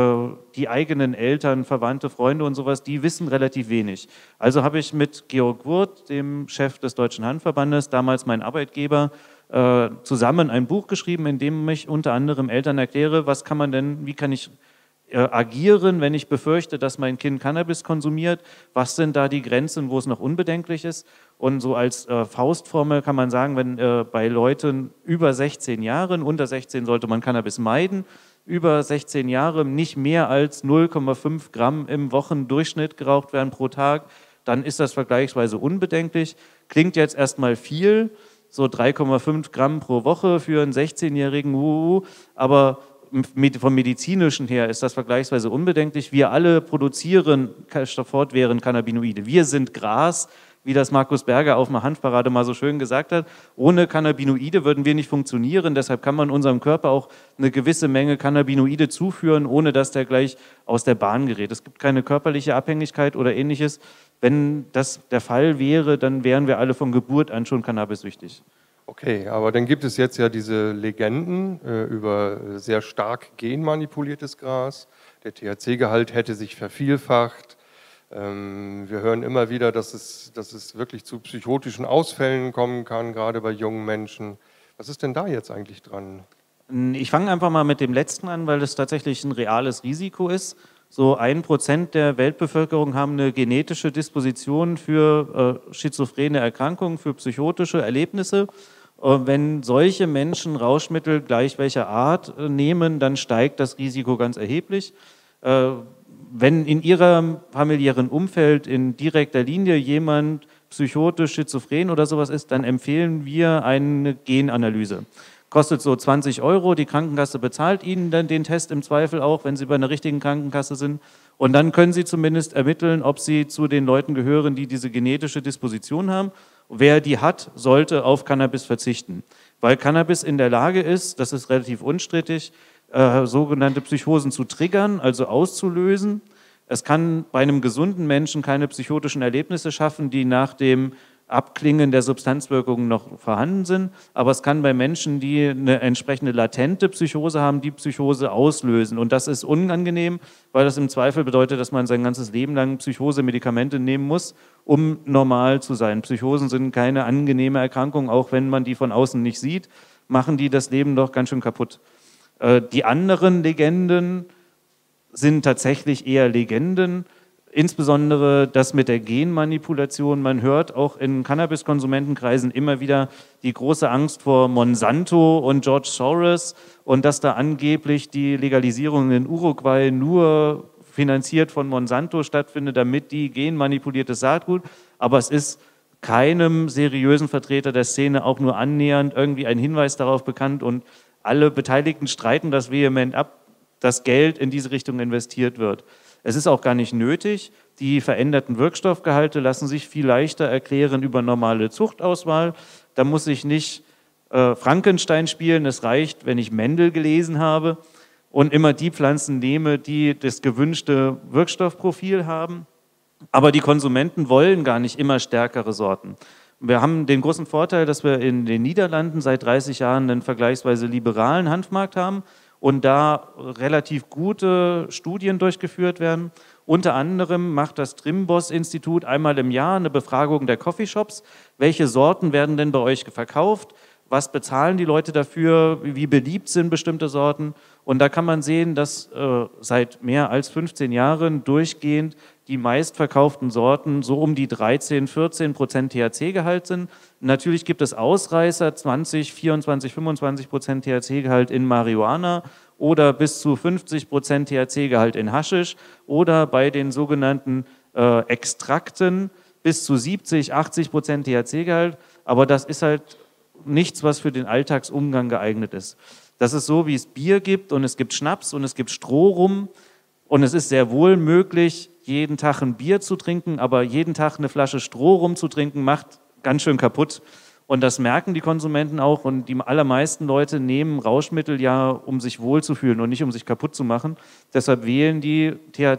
die eigenen Eltern, Verwandte, Freunde und sowas, die wissen relativ wenig. Also habe ich mit Georg Wurth, dem Chef des Deutschen Hanfverbandes, damals mein Arbeitgeber, zusammen ein Buch geschrieben, in dem ich unter anderem Eltern erkläre, wie kann ich agieren, wenn ich befürchte, dass mein Kind Cannabis konsumiert, was sind da die Grenzen, wo es noch unbedenklich ist. Und so als Faustformel kann man sagen, wenn bei Leuten über 16 Jahren, unter 16 sollte man Cannabis meiden, über 16 Jahre nicht mehr als 0,5 Gramm im Wochendurchschnitt geraucht werden pro Tag, dann ist das vergleichsweise unbedenklich. Klingt jetzt erstmal viel, so 3,5 Gramm pro Woche für einen 16-Jährigen, aber vom Medizinischen her ist das vergleichsweise unbedenklich. Wir alle produzieren fortwährend Cannabinoide. Wir sind Gras, wie das Markus Berger auf einer Hanfparade mal so schön gesagt hat. Ohne Cannabinoide würden wir nicht funktionieren. Deshalb kann man unserem Körper auch eine gewisse Menge Cannabinoide zuführen, ohne dass der gleich aus der Bahn gerät. Es gibt keine körperliche Abhängigkeit oder Ähnliches. Wenn das der Fall wäre, dann wären wir alle von Geburt an schon cannabissüchtig. Okay, aber dann gibt es jetzt ja diese Legenden über sehr stark genmanipuliertes Gras. Der THC-Gehalt hätte sich vervielfacht. Wir hören immer wieder, dass es wirklich zu psychotischen Ausfällen kommen kann, gerade bei jungen Menschen. Was ist denn da jetzt eigentlich dran? Ich fange einfach mal mit dem letzten an, weil es tatsächlich ein reales Risiko ist. So 1% der Weltbevölkerung haben eine genetische Disposition für schizophrene Erkrankungen, für psychotische Erlebnisse. Wenn solche Menschen Rauschmittel gleich welcher Art nehmen, dann steigt das Risiko ganz erheblich. Wenn in ihrem familiären Umfeld in direkter Linie jemand psychotisch, schizophren oder sowas ist, dann empfehlen wir eine Genanalyse. Kostet so 20 €, die Krankenkasse bezahlt Ihnen dann den Test im Zweifel auch, wenn Sie bei einer richtigen Krankenkasse sind. Und dann können Sie zumindest ermitteln, ob Sie zu den Leuten gehören, die diese genetische Disposition haben. Wer die hat, sollte auf Cannabis verzichten. Weil Cannabis in der Lage ist, das ist relativ unstrittig, sogenannte Psychosen zu triggern, also auszulösen. Es kann bei einem gesunden Menschen keine psychotischen Erlebnisse schaffen, die nach dem Abklingen der Substanzwirkungen noch vorhanden sind, aber es kann bei Menschen, die eine entsprechende latente Psychose haben, die Psychose auslösen. Und das ist unangenehm, weil das im Zweifel bedeutet, dass man sein ganzes Leben lang Psychosemedikamente nehmen muss, um normal zu sein. Psychosen sind keine angenehme Erkrankung, auch wenn man die von außen nicht sieht, machen die das Leben doch ganz schön kaputt. Die anderen Legenden sind tatsächlich eher Legenden, insbesondere das mit der Genmanipulation. Man hört auch in Cannabiskonsumentenkreisen immer wieder die große Angst vor Monsanto und George Soros und dass da angeblich die Legalisierung in Uruguay nur finanziert von Monsanto stattfindet, damit die genmanipuliertes Saatgut, aber es ist keinem seriösen Vertreter der Szene auch nur annähernd irgendwie ein Hinweis darauf bekannt und alle Beteiligten streiten das vehement ab, dass Geld in diese Richtung investiert wird. Es ist auch gar nicht nötig. Die veränderten Wirkstoffgehalte lassen sich viel leichter erklären über normale Zuchtauswahl. Da muss ich nicht Frankenstein spielen, es reicht, wenn ich Mendel gelesen habe und immer die Pflanzen nehme, die das gewünschte Wirkstoffprofil haben. Aber die Konsumenten wollen gar nicht immer stärkere Sorten. Wir haben den großen Vorteil, dass wir in den Niederlanden seit 30 Jahren einen vergleichsweise liberalen Hanfmarkt haben und da relativ gute Studien durchgeführt werden. Unter anderem macht das Trimbos-Institut einmal im Jahr eine Befragung der Coffeeshops. Welche Sorten werden denn bei euch verkauft? Was bezahlen die Leute dafür? Wie beliebt sind bestimmte Sorten? Und da kann man sehen, dass seit mehr als 15 Jahren durchgehend die meistverkauften Sorten so um die 13–14% THC-Gehalt sind. Natürlich gibt es Ausreißer, 20, 24, 25% THC-Gehalt in Marihuana oder bis zu 50% THC-Gehalt in Haschisch oder bei den sogenannten Extrakten bis zu 70, 80% THC-Gehalt. Aber das ist halt nichts, was für den Alltagsumgang geeignet ist. Das ist so, wie es Bier gibt und es gibt Schnaps und es gibt Strohrum und es ist sehr wohl möglich, jeden Tag ein Bier zu trinken, aber jeden Tag eine Flasche Strohrum zu trinken, macht ganz schön kaputt. Und das merken die Konsumenten auch und die allermeisten Leute nehmen Rauschmittel ja, um sich wohlzufühlen und nicht um sich kaputt zu machen. Deshalb wählen die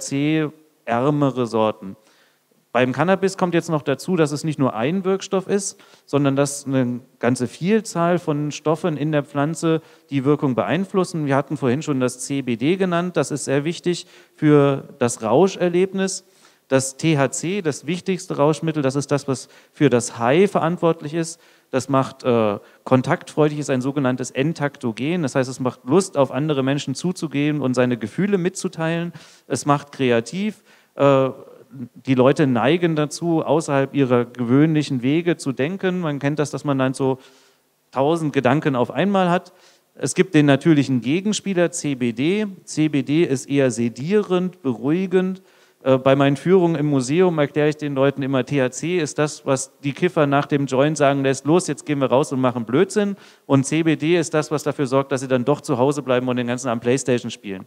THC-ärmere Sorten. Beim Cannabis kommt jetzt noch dazu, dass es nicht nur ein Wirkstoff ist, sondern dass eine ganze Vielzahl von Stoffen in der Pflanze die Wirkung beeinflussen. Wir hatten vorhin schon das CBD genannt, das ist sehr wichtig für das Rauscherlebnis. Das THC, das wichtigste Rauschmittel, das ist das, was für das High verantwortlich ist. Das macht kontaktfreudig, ist ein sogenanntes Entaktogen. Das heißt, es macht Lust, auf andere Menschen zuzugehen und seine Gefühle mitzuteilen. Es macht kreativ. Die Leute neigen dazu, außerhalb ihrer gewöhnlichen Wege zu denken. Man kennt das, dass man dann so 1000 Gedanken auf einmal hat. Es gibt den natürlichen Gegenspieler CBD. CBD ist eher sedierend, beruhigend. Bei meinen Führungen im Museum erkläre ich den Leuten immer, THC ist das, was die Kiffer nach dem Joint sagen lässt, los, jetzt gehen wir raus und machen Blödsinn. Und CBD ist das, was dafür sorgt, dass sie dann doch zu Hause bleiben und den ganzen Abend Playstation spielen.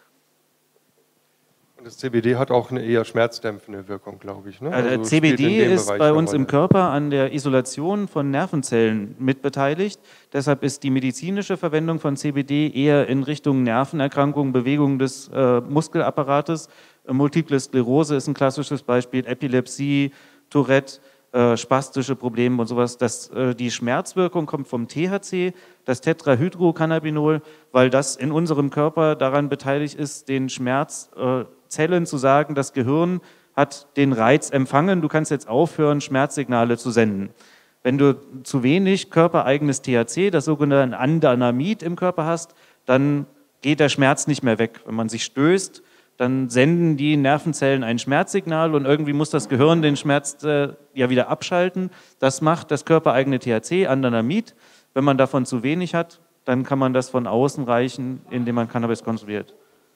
Und das CBD hat auch eine eher schmerzdämpfende Wirkung, glaube ich. Ne? Also CBD ist Bereich bei uns im Körper an der Isolation von Nervenzellen mitbeteiligt. Deshalb ist die medizinische Verwendung von CBD eher in Richtung Nervenerkrankungen, Bewegung des Muskelapparates. Multiple Sklerose ist ein klassisches Beispiel, Epilepsie, Tourette, spastische Probleme und sowas. Die Schmerzwirkung kommt vom THC, das Tetrahydrocannabinol, weil das in unserem Körper daran beteiligt ist, den Schmerzzellen zu sagen, das Gehirn hat den Reiz empfangen, du kannst jetzt aufhören, Schmerzsignale zu senden. Wenn du zu wenig körpereigenes THC, das sogenannte Andanamid im Körper hast, dann geht der Schmerz nicht mehr weg. Wenn man sich stößt, dann senden die Nervenzellen ein Schmerzsignal und irgendwie muss das Gehirn den Schmerz ja wieder abschalten. Das macht das körpereigene THC, Andanamid. Wenn man davon zu wenig hat, dann kann man das von außen reichen, indem man Cannabis konsumiert.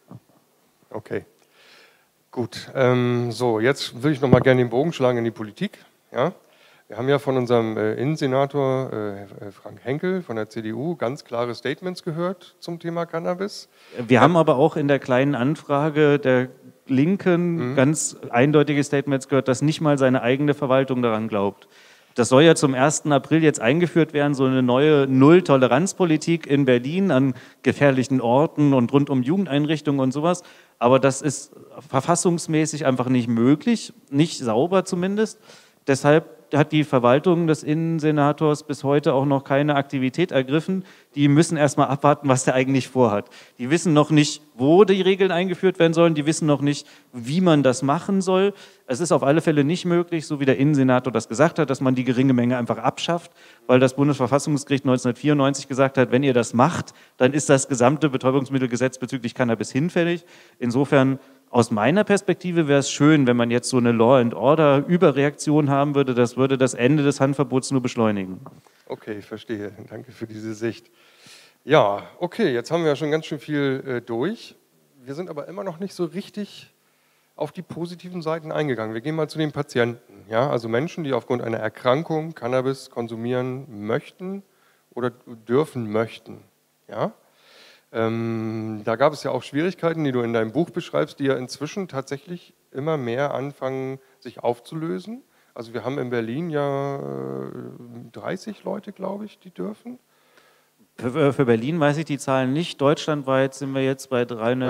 Okay, gut. So, jetzt würde ich noch mal gerne den Bogen schlagen in die Politik. Ja? Wir haben ja von unserem Innensenator Frank Henkel von der CDU ganz klare Statements gehört zum Thema Cannabis. Wir haben aber auch in der kleinen Anfrage der Linken ganz eindeutige Statements gehört, dass nicht mal seine eigene Verwaltung daran glaubt. Das soll ja zum 1. April jetzt eingeführt werden, so eine neue Null-Toleranz-Politik in Berlin an gefährlichen Orten und rund um Jugendeinrichtungen und sowas. Aber das ist verfassungsmäßig einfach nicht möglich, nicht sauber zumindest. Deshalb hat die Verwaltung des Innensenators bis heute auch noch keine Aktivität ergriffen. Die müssen erstmal abwarten, was der eigentlich vorhat. Die wissen noch nicht, wo die Regeln eingeführt werden sollen. Die wissen noch nicht, wie man das machen soll. Es ist auf alle Fälle nicht möglich, so wie der Innensenator das gesagt hat, dass man die geringe Menge einfach abschafft, weil das Bundesverfassungsgericht 1994 gesagt hat, wenn ihr das macht, dann ist das gesamte Betäubungsmittelgesetz bezüglich Cannabis hinfällig. Insofern aus meiner Perspektive wäre es schön, wenn man jetzt so eine Law-and-Order-Überreaktion haben würde. Das würde das Ende des Hanfverbots nur beschleunigen. Okay, verstehe. Danke für diese Sicht. Ja, okay, jetzt haben wir ja schon ganz schön viel durch. Wir sind aber immer noch nicht so richtig auf die positiven Seiten eingegangen. Wir gehen mal zu den Patienten. Ja? Also Menschen, die aufgrund einer Erkrankung Cannabis konsumieren möchten oder dürfen möchten. Ja? Da gab es ja auch Schwierigkeiten, die du in deinem Buch beschreibst, die ja inzwischen tatsächlich immer mehr anfangen, sich aufzulösen. Also wir haben in Berlin ja 30 Leute, glaube ich, die dürfen. Für Berlin weiß ich die Zahlen nicht. Deutschlandweit sind wir jetzt bei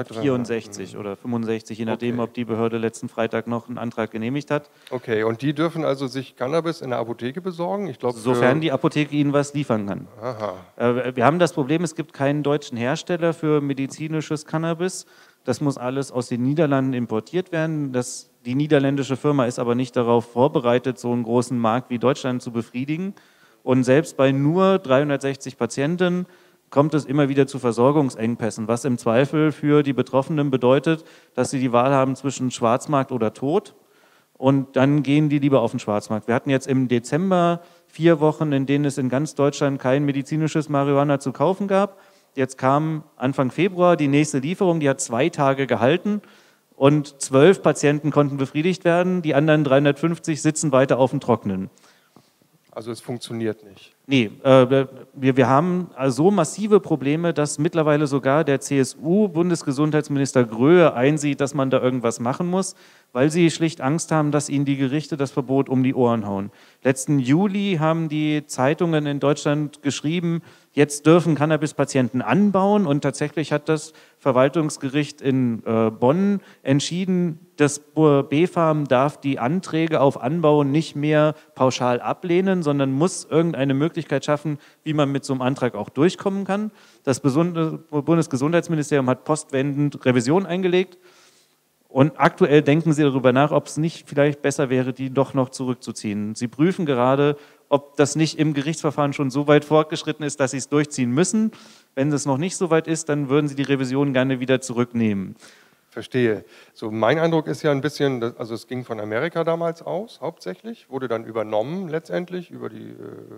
364 oder 65, je nachdem, ob die Behörde letzten Freitag noch einen Antrag genehmigt hat. Okay, und die dürfen also sich Cannabis in der Apotheke besorgen? Ich glaube, sofern die Apotheke ihnen was liefern kann. Aha. Wir haben das Problem, es gibt keinen deutschen Hersteller für medizinisches Cannabis. Das muss alles aus den Niederlanden importiert werden. Die niederländische Firma ist aber nicht darauf vorbereitet, so einen großen Markt wie Deutschland zu befriedigen. Und selbst bei nur 360 Patienten kommt es immer wieder zu Versorgungsengpässen, was im Zweifel für die Betroffenen bedeutet, dass sie die Wahl haben zwischen Schwarzmarkt oder Tod. Und dann gehen die lieber auf den Schwarzmarkt. Wir hatten jetzt im Dezember 4 Wochen, in denen es in ganz Deutschland kein medizinisches Marihuana zu kaufen gab. Jetzt kam Anfang Februar die nächste Lieferung, die hat 2 Tage gehalten und 12 Patienten konnten befriedigt werden. Die anderen 350 sitzen weiter auf dem Trockenen. Also es funktioniert nicht. Nee, wir haben so massive Probleme, dass mittlerweile sogar der CSU-Bundesgesundheitsminister Gröhe einsieht, dass man da irgendwas machen muss, weil sie schlicht Angst haben, dass ihnen die Gerichte das Verbot um die Ohren hauen. Letzten Juli haben die Zeitungen in Deutschland geschrieben, jetzt dürfen Cannabis-Patienten anbauen, und tatsächlich hat das Verwaltungsgericht in Bonn entschieden, das BfArM darf die Anträge auf Anbau nicht mehr pauschal ablehnen, sondern muss irgendeine Möglichkeit schaffen, wie man mit so einem Antrag auch durchkommen kann. Das Bundesgesundheitsministerium hat postwendend Revision eingelegt. Und aktuell denken sie darüber nach, ob es nicht vielleicht besser wäre, die doch noch zurückzuziehen. Sie prüfen gerade, ob das nicht im Gerichtsverfahren schon so weit fortgeschritten ist, dass sie es durchziehen müssen. Wenn es noch nicht so weit ist, dann würden sie die Revision gerne wieder zurücknehmen. Verstehe. So, mein Eindruck ist ja ein bisschen, also es ging von Amerika damals aus, hauptsächlich, wurde dann übernommen letztendlich über die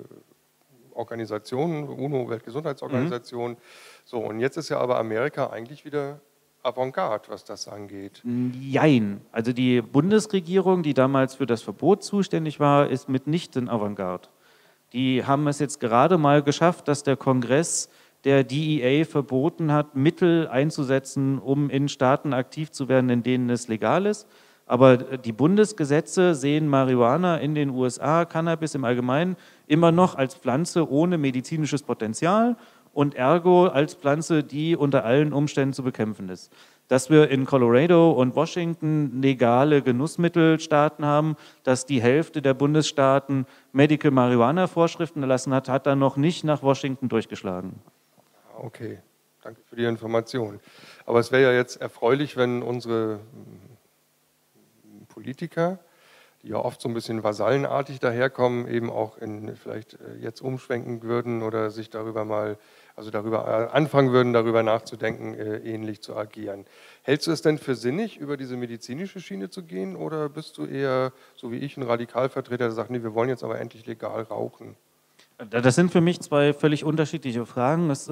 Organisation, UNO, Weltgesundheitsorganisation. So, und jetzt ist ja aber Amerika eigentlich wieder Avantgarde, was das angeht. Jein. Also die Bundesregierung, die damals für das Verbot zuständig war, ist mitnichten Avantgarde. Die haben es jetzt gerade mal geschafft, dass der Kongress der DEA verboten hat, Mittel einzusetzen, um in Staaten aktiv zu werden, in denen es legal ist. Aber die Bundesgesetze sehen Marihuana in den USA, Cannabis im Allgemeinen, immer noch als Pflanze ohne medizinisches Potenzial und ergo als Pflanze, die unter allen Umständen zu bekämpfen ist. Dass wir in Colorado und Washington legale Genussmittelstaaten haben, dass die Hälfte der Bundesstaaten Medical Marihuana-Vorschriften erlassen hat, hat dann noch nicht nach Washington durchgeschlagen. Okay, danke für die Information. Aber es wäre ja jetzt erfreulich, wenn unsere Politiker, die ja oft so ein bisschen vasallenartig daherkommen, eben auch vielleicht jetzt umschwenken würden oder sich darüber anfangen würden, darüber nachzudenken, ähnlich zu agieren. Hältst du es denn für sinnig, über diese medizinische Schiene zu gehen, oder bist du eher, so wie ich, ein Radikalvertreter, der sagt, nee, wir wollen jetzt aber endlich legal rauchen? Das sind für mich 2 völlig unterschiedliche Fragen. Es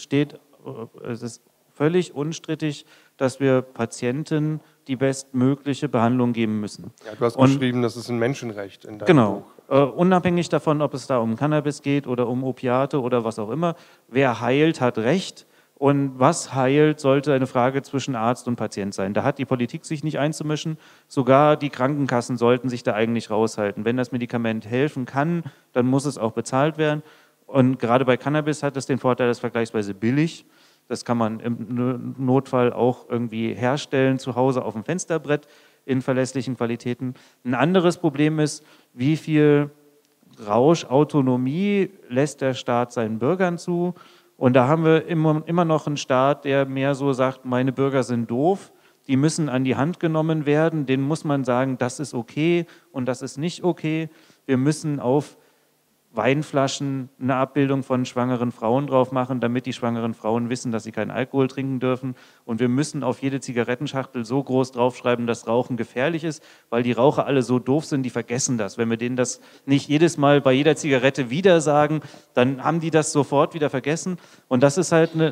ist völlig unstrittig, dass wir Patienten die bestmögliche Behandlung geben müssen. Ja, du hast geschrieben, das ist ein Menschenrecht in deinem Buch. Genau. Unabhängig davon, ob es da um Cannabis geht oder um Opiate oder was auch immer. Wer heilt, hat Recht. Und was heilt, sollte eine Frage zwischen Arzt und Patient sein. Da hat die Politik sich nicht einzumischen. Sogar die Krankenkassen sollten sich da eigentlich raushalten. Wenn das Medikament helfen kann, dann muss es auch bezahlt werden. Und gerade bei Cannabis hat es den Vorteil, es ist vergleichsweise billig. Das kann man im Notfall auch irgendwie herstellen, zu Hause auf dem Fensterbrett in verlässlichen Qualitäten. Ein anderes Problem ist, wie viel Rauschautonomie lässt der Staat seinen Bürgern zu? Und da haben wir immer noch einen Staat, der mehr so sagt, meine Bürger sind doof, die müssen an die Hand genommen werden, denen muss man sagen, das ist okay und das ist nicht okay. Wir müssen auf Weinflaschen eine Abbildung von schwangeren Frauen drauf machen, damit die schwangeren Frauen wissen, dass sie keinen Alkohol trinken dürfen. Und wir müssen auf jede Zigarettenschachtel so groß draufschreiben, dass Rauchen gefährlich ist, weil die Raucher alle so doof sind, die vergessen das. Wenn wir denen das nicht jedes Mal bei jeder Zigarette wieder sagen, dann haben die das sofort wieder vergessen. Und das ist halt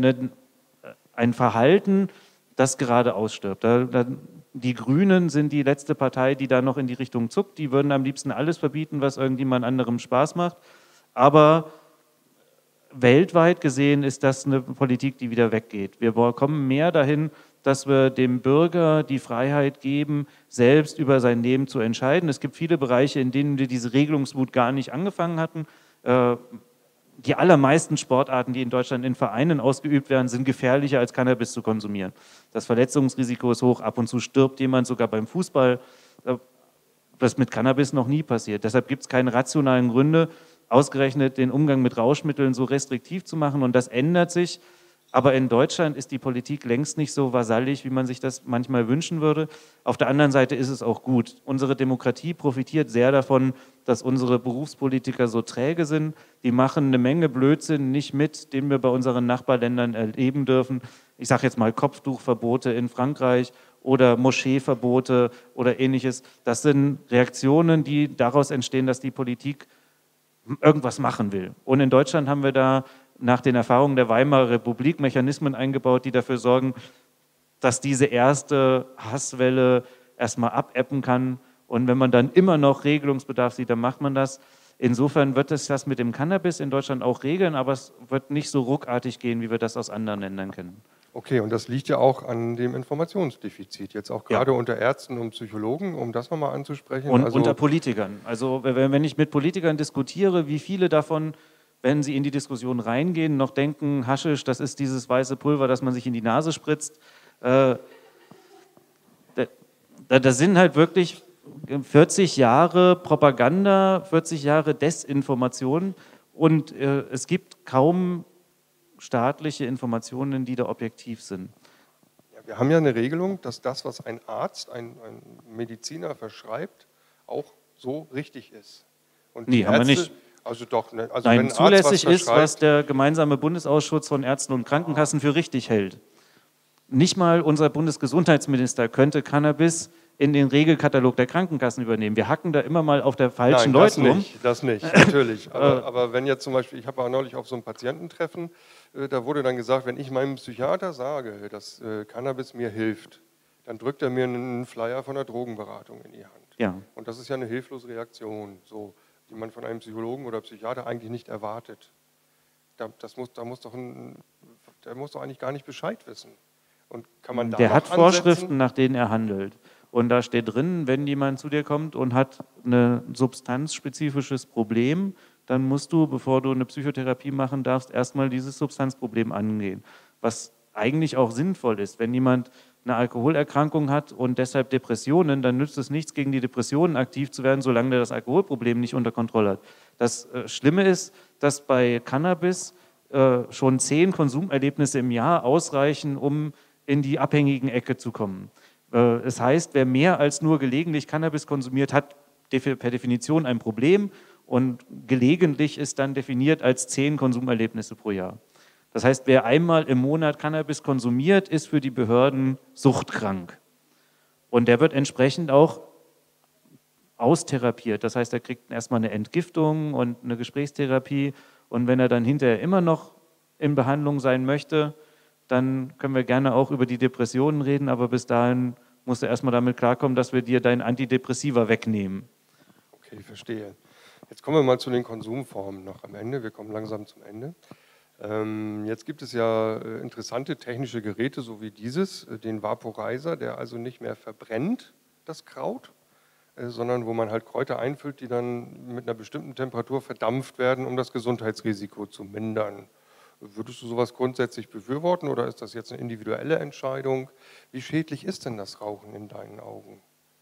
ein Verhalten, das gerade ausstirbt. Die Grünen sind die letzte Partei, die da noch in die Richtung zuckt. Die würden am liebsten alles verbieten, was irgendjemand anderem Spaß macht. Aber weltweit gesehen ist das eine Politik, die wieder weggeht. Wir kommen mehr dahin, dass wir dem Bürger die Freiheit geben, selbst über sein Leben zu entscheiden. Es gibt viele Bereiche, in denen wir diese Regelungswut gar nicht angefangen hatten. Die allermeisten Sportarten, die in Deutschland in Vereinen ausgeübt werden, sind gefährlicher als Cannabis zu konsumieren. Das Verletzungsrisiko ist hoch, ab und zu stirbt jemand, sogar beim Fußball. Das mit Cannabis noch nie passiert. Deshalb gibt es keine rationalen Gründe, ausgerechnet den Umgang mit Rauschmitteln so restriktiv zu machen. Und das ändert sich. Aber in Deutschland ist die Politik längst nicht so vasallig, wie man sich das manchmal wünschen würde. Auf der anderen Seite ist es auch gut. Unsere Demokratie profitiert sehr davon, dass unsere Berufspolitiker so träge sind. Die machen eine Menge Blödsinn nicht mit, den wir bei unseren Nachbarländern erleben dürfen. Ich sage jetzt mal Kopftuchverbote in Frankreich oder Moscheeverbote oder ähnliches. Das sind Reaktionen, die daraus entstehen, dass die Politik irgendwas machen will. Und in Deutschland haben wir da nach den Erfahrungen der Weimarer Republik Mechanismen eingebaut, die dafür sorgen, dass diese erste Hasswelle erstmal abebben kann. Und wenn man dann immer noch Regelungsbedarf sieht, dann macht man das. Insofern wird es das mit dem Cannabis in Deutschland auch regeln, aber es wird nicht so ruckartig gehen, wie wir das aus anderen Ländern kennen. Okay, und das liegt ja auch an dem Informationsdefizit, jetzt auch gerade unter Ärzten und Psychologen, um das nochmal anzusprechen. Und unter Politikern. Also wenn ich mit Politikern diskutiere, wie viele davon, wenn sie in die Diskussion reingehen, noch denken, Haschisch, das ist dieses weiße Pulver, das man sich in die Nase spritzt. Da sind halt wirklich 40 Jahre Propaganda, 40 Jahre Desinformation und es gibt kaum staatliche Informationen, die da objektiv sind. Ja, wir haben ja eine Regelung, dass das, was ein Arzt, ein Mediziner verschreibt, auch so richtig ist. Und Nee, haben wir nicht. Also doch, ne? Also Nein, wenn ein Arzt zulässig was ist, was der gemeinsame Bundesausschuss von Ärzten und Krankenkassen für richtig hält. Nicht mal unser Bundesgesundheitsminister könnte Cannabis in den Regelkatalog der Krankenkassen übernehmen. Wir hacken da immer mal auf der falschen Leuten rum. Das nicht, natürlich. Aber wenn jetzt zum Beispiel, ich habe auch neulich auf so einem Patiententreffen, da wurde dann gesagt, wenn ich meinem Psychiater sage, dass Cannabis mir hilft, dann drückt er mir einen Flyer von der Drogenberatung in die Hand. Ja. Und das ist ja eine hilflose Reaktion, so, die man von einem Psychologen oder Psychiater eigentlich nicht erwartet. Der muss doch eigentlich gar nicht Bescheid wissen. Und kann man da Der hat ansetzen? Vorschriften, nach denen er handelt. Und da steht drin, wenn jemand zu dir kommt und hat ein substanzspezifisches Problem, dann musst du, bevor du eine Psychotherapie machen darfst, erstmal dieses Substanzproblem angehen. Was eigentlich auch sinnvoll ist. Wenn jemand eine Alkoholerkrankung hat und deshalb Depressionen, dann nützt es nichts, gegen die Depressionen aktiv zu werden, solange der das Alkoholproblem nicht unter Kontrolle hat. Das Schlimme ist, dass bei Cannabis schon 10 Konsumerlebnisse im Jahr ausreichen, um in die abhängigen Ecke zu kommen. Das heißt, wer mehr als nur gelegentlich Cannabis konsumiert, hat per Definition ein Problem und gelegentlich ist dann definiert als 10 Konsumerlebnisse pro Jahr. Das heißt, wer einmal im Monat Cannabis konsumiert, ist für die Behörden suchtkrank. Und der wird entsprechend auch austherapiert. Das heißt, er kriegt erstmal eine Entgiftung und eine Gesprächstherapie. Und wenn er dann hinterher immer noch in Behandlung sein möchte, dann können wir gerne auch über die Depressionen reden, aber bis dahin musst du erstmal damit klarkommen, dass wir dir dein Antidepressiva wegnehmen. Okay, verstehe. Jetzt kommen wir mal zu den Konsumformen noch am Ende. Wir kommen langsam zum Ende. Jetzt gibt es ja interessante technische Geräte, so wie dieses, den Vaporizer, der also nicht mehr verbrennt, das Kraut, sondern wo man halt Kräuter einfüllt, die dann mit einer bestimmten Temperatur verdampft werden, um das Gesundheitsrisiko zu mindern. Würdest du sowas grundsätzlich befürworten oder ist das jetzt eine individuelle Entscheidung? Wie schädlich ist denn das Rauchen in deinen Augen?